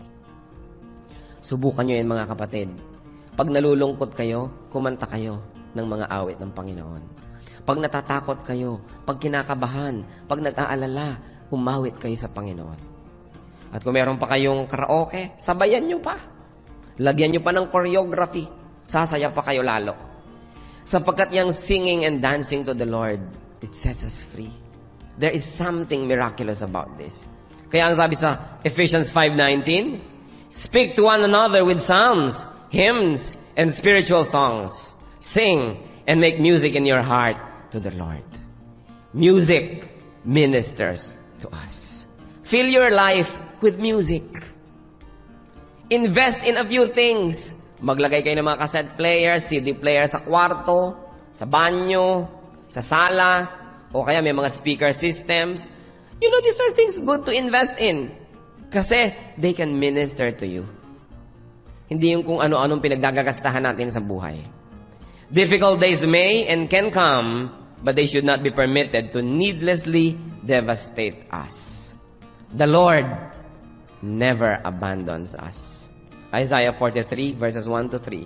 Subukan nyo yan mga kapatid. Pag nalulungkot kayo, kumanta kayo ng mga awit ng Panginoon. Pag natatakot kayo, pag kinakabahan, pag nag-aalala, humawit kayo sa Panginoon. At kung meron pa kayong karaoke, sabayan nyo pa. Lagyan nyo pa ng choreography. Sasaya pa kayo lalo. Sapagkat yung singing and dancing to the Lord, it sets us free. There is something miraculous about this. Kaya ang sabi sa Ephesians five nineteen, speak to one another with psalms, hymns, and spiritual songs. Sing and make music in your heart to the Lord. Music ministers to us. Fill your life with music. Invest in a few things. Maglagay kayo ng mga cassette player, C D player sa kwarto, sa banyo, sa sala, o kaya may mga speaker systems. You know, these are things good to invest in. Kasi they can minister to you. Hindi yung kung ano-anong pinagdagagastahan natin sa buhay. Difficult days may and can come, but they should not be permitted to needlessly devastate us. The Lord never abandons us. Isaiah forty-three, verses one to three.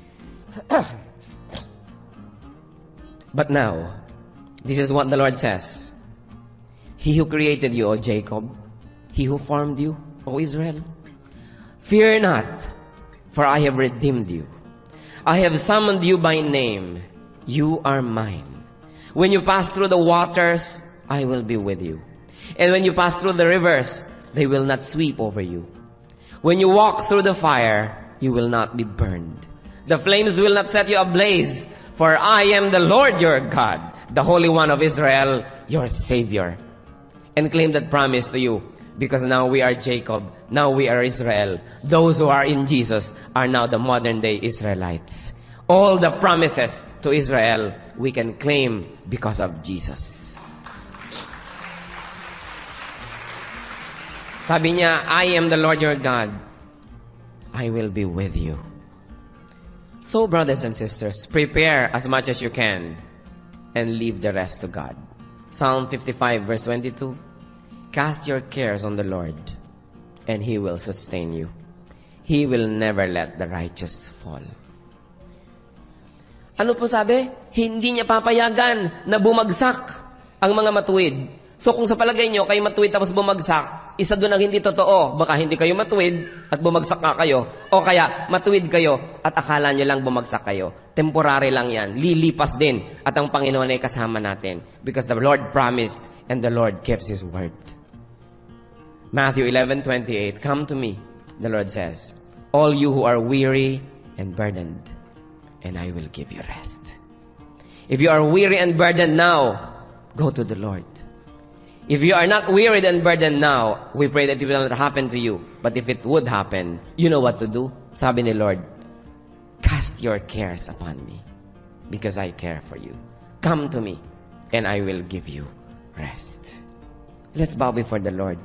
But now, this is what the Lord says. He who created you, O Jacob, He who formed you, O Israel, fear not, for I have redeemed you. I have summoned you by name. You are mine. When you pass through the waters, I will be with you. And when you pass through the rivers, they will not sweep over you. When you walk through the fire, you will not be burned. The flames will not set you ablaze, for I am the Lord your God, the Holy One of Israel, your Savior. And claim that promise to you, because now we are Jacob, now we are Israel. Those who are in Jesus are now the modern day Israelites. All the promises to Israel we can claim because of Jesus. Sabi niya, I am the Lord your God. I will be with you. So, brothers and sisters, prepare as much as you can and leave the rest to God. Psalm fifty-five, verse twenty-two. Cast your cares on the Lord, and He will sustain you. He will never let the righteous fall. Ano po sabi? Hindi niya papayagan na bumagsak ang mga matuwid. So kung sa palagay nyo, kayo matuwid tapos bumagsak, isa doon ang hindi totoo. Baka hindi kayo matuwid at bumagsak nga kayo. O kaya matuwid kayo at akala nyo lang bumagsak kayo. Temporary lang yan. Lilipas din. At ang Panginoon ay kasama natin. Because the Lord promised and the Lord keeps His word. Matthew eleven twenty-eight, come to me, the Lord says, all you who are weary and burdened, and I will give you rest. If you are weary and burdened now, go to the Lord. If you are not wearied and burdened now, we pray that it will not happen to you. But if it would happen, you know what to do. Sabi ni Lord, cast your cares upon me because I care for you. Come to me and I will give you rest. Let's bow before the Lord.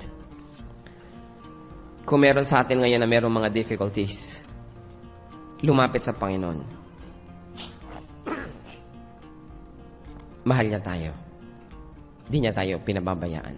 Kung meron sa atin ngayon na meron mga difficulties, lumapit sa Panginoon. Mahal niya tayo. Di niya tayo pinababayaan.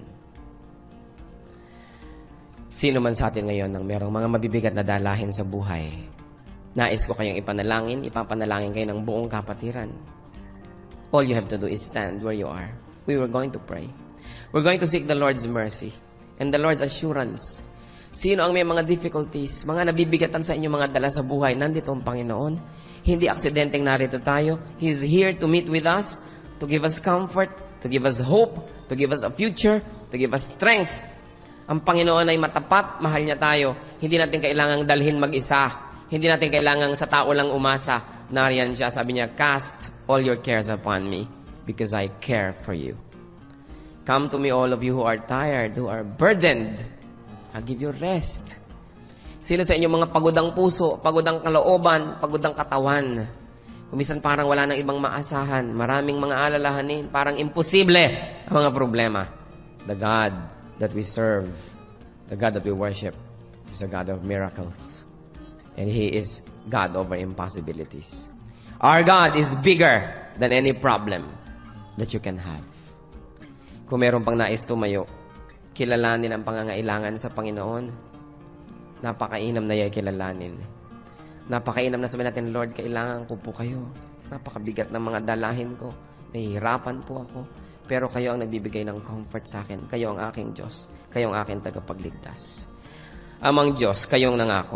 Sino man sa atin ngayon nang merong mga mabibigat na dalahin sa buhay, nais ko kayong ipanalangin, ipapanalangin kayo ng buong kapatiran. All you have to do is stand where you are. We were going to pray. We're going to seek the Lord's mercy and the Lord's assurance. Sino ang may mga difficulties, mga nabibigatan sa inyo mga dala sa buhay, nandito ang Panginoon. Hindi aksidenteng narito tayo. He's here to meet with us, to give us comfort, to give us hope, to give us a future, to give us strength. Ang Panginoon ay matapat, mahal niya tayo. Hindi natin kailangang dalhin mag-isa. Hindi natin kailangang sa tao lang umasa. Nariyan siya, sabi niya, cast all your cares upon me because I care for you. Come to me all of you who are tired, who are burdened. I'll give you rest. Sino sa inyo mga pagodang puso, pagodang kalooban, pagodang katawan? Kumisan parang wala nang ibang maasahan. Maraming mga alalahanin. Parang imposible ang mga problema. The God that we serve, the God that we worship, is a God of miracles. And He is God over impossibilities. Our God is bigger than any problem that you can have. Kung meron pang nais tumayo, kilalanin ang pangangailangan sa Panginoon. Napakainam na yan kilalanin. Napakainam na sabihin natin, Lord, kailangan ko po kayo. Napakabigat ng mga dalahin ko. Nahihirapan po ako. Pero kayo ang nagbibigay ng comfort sa akin. Kayo ang aking Diyos. Kayo ang aking tagapagligtas. Amang Diyos, kayong nangako.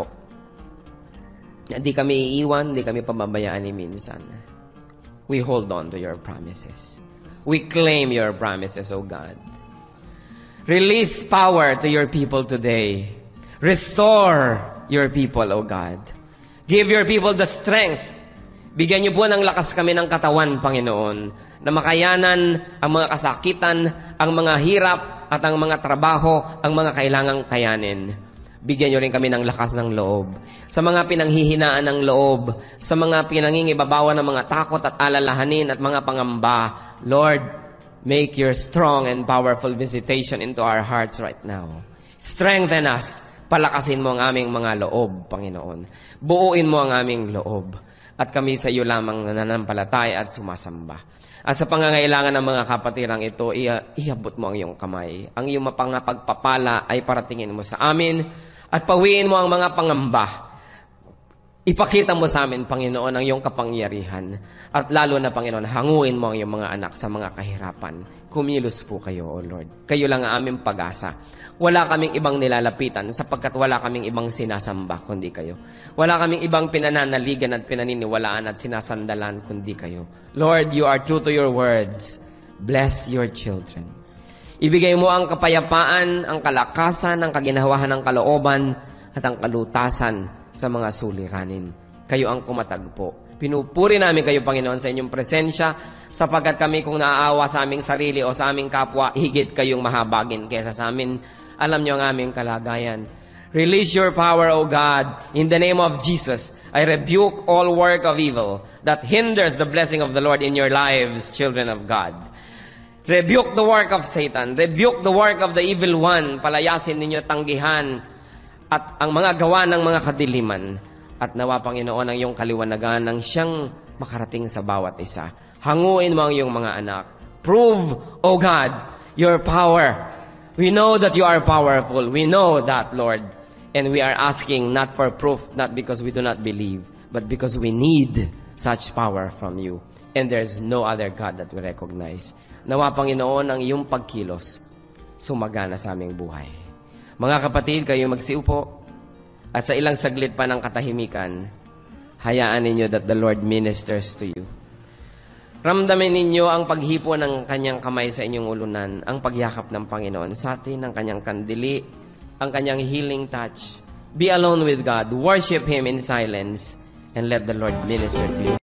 Hindi kami iiwan, hindi kami pababayaan ni minsan. We hold on to your promises. We claim your promises, O God. Release power to your people today. Restore your people, O God. Give your people the strength. Bigyan niyo po ng lakas kami ng katawan, Panginoon, na makayanan ang mga kasakitan, ang mga hirap, at ang mga trabaho, ang mga kailangang kayanin. Bigyan niyo rin kami ng lakas ng loob. Sa mga pinanghihinaan ng loob, sa mga pinangingibabawan ng mga takot at alalahanin at mga pangamba, Lord, make your strong and powerful visitation into our hearts right now. Strengthen us. Palakasin mo ang aming mga loob, Panginoon. Buuin mo ang aming loob. At kami sa iyo lamang nananampalataya at sumasamba. At sa pangangailangan ng mga kapatirang ito, iabot mo ang iyong kamay. Ang iyong mapangapagpapala ay paratingin mo sa amin at pawiin mo ang mga pangamba. Ipakita mo sa amin, Panginoon, ang iyong kapangyarihan. At lalo na, Panginoon, hanguin mo ang iyong mga anak sa mga kahirapan. Kumilos po kayo, O Lord. Kayo lang ang aming pag-asa. Wala kaming ibang nilalapitan sapagkat wala kaming ibang sinasamba kundi kayo. Wala kaming ibang pinananaligan at pinaniniwalaan at sinasandalan kundi kayo. Lord, you are true to your words. Bless your children. Ibigay mo ang kapayapaan, ang kalakasan, ang kaginawahan ng kalooban at ang kalutasan sa mga suliranin. Kayo ang kumatagpo. Pinupuri namin kayo, Panginoon, sa inyong presensya sapagkat kami kung naaawa sa aming sarili o sa aming kapwa, higit kayong mahabagin kesa sa amin. Alam niyo ang aming kalagayan. Release your power, O God. In the name of Jesus, I rebuke all work of evil that hinders the blessing of the Lord in your lives, children of God. Rebuke the work of Satan. Rebuke the work of the evil one. Palayasin ninyo, tanggihan at ang mga gawa ng mga kadiliman. At nawa, Panginoon, ang iyong kaliwanagan ng siyang makarating sa bawat isa. Hanguin mo ang iyong mga anak. Prove, O God, your power. We know that you are powerful. We know that, Lord. And we are asking not for proof, not because we do not believe, but because we need such power from you. And there's no other God that we recognize. Nawa, Panginoon, ang iyong pagkilos sumagana sa aming buhay. Mga kapatid, kayo magsiupo. At sa ilang saglit pa ng katahimikan, hayaan ninyo that the Lord ministers to you. Ramdamin ninyo ang paghipo ng kanyang kamay sa inyong ulunan, ang pagyakap ng Panginoon sa atin, ang kanyang kandili, ang kanyang healing touch. Be alone with God. Worship Him in silence and let the Lord minister to you.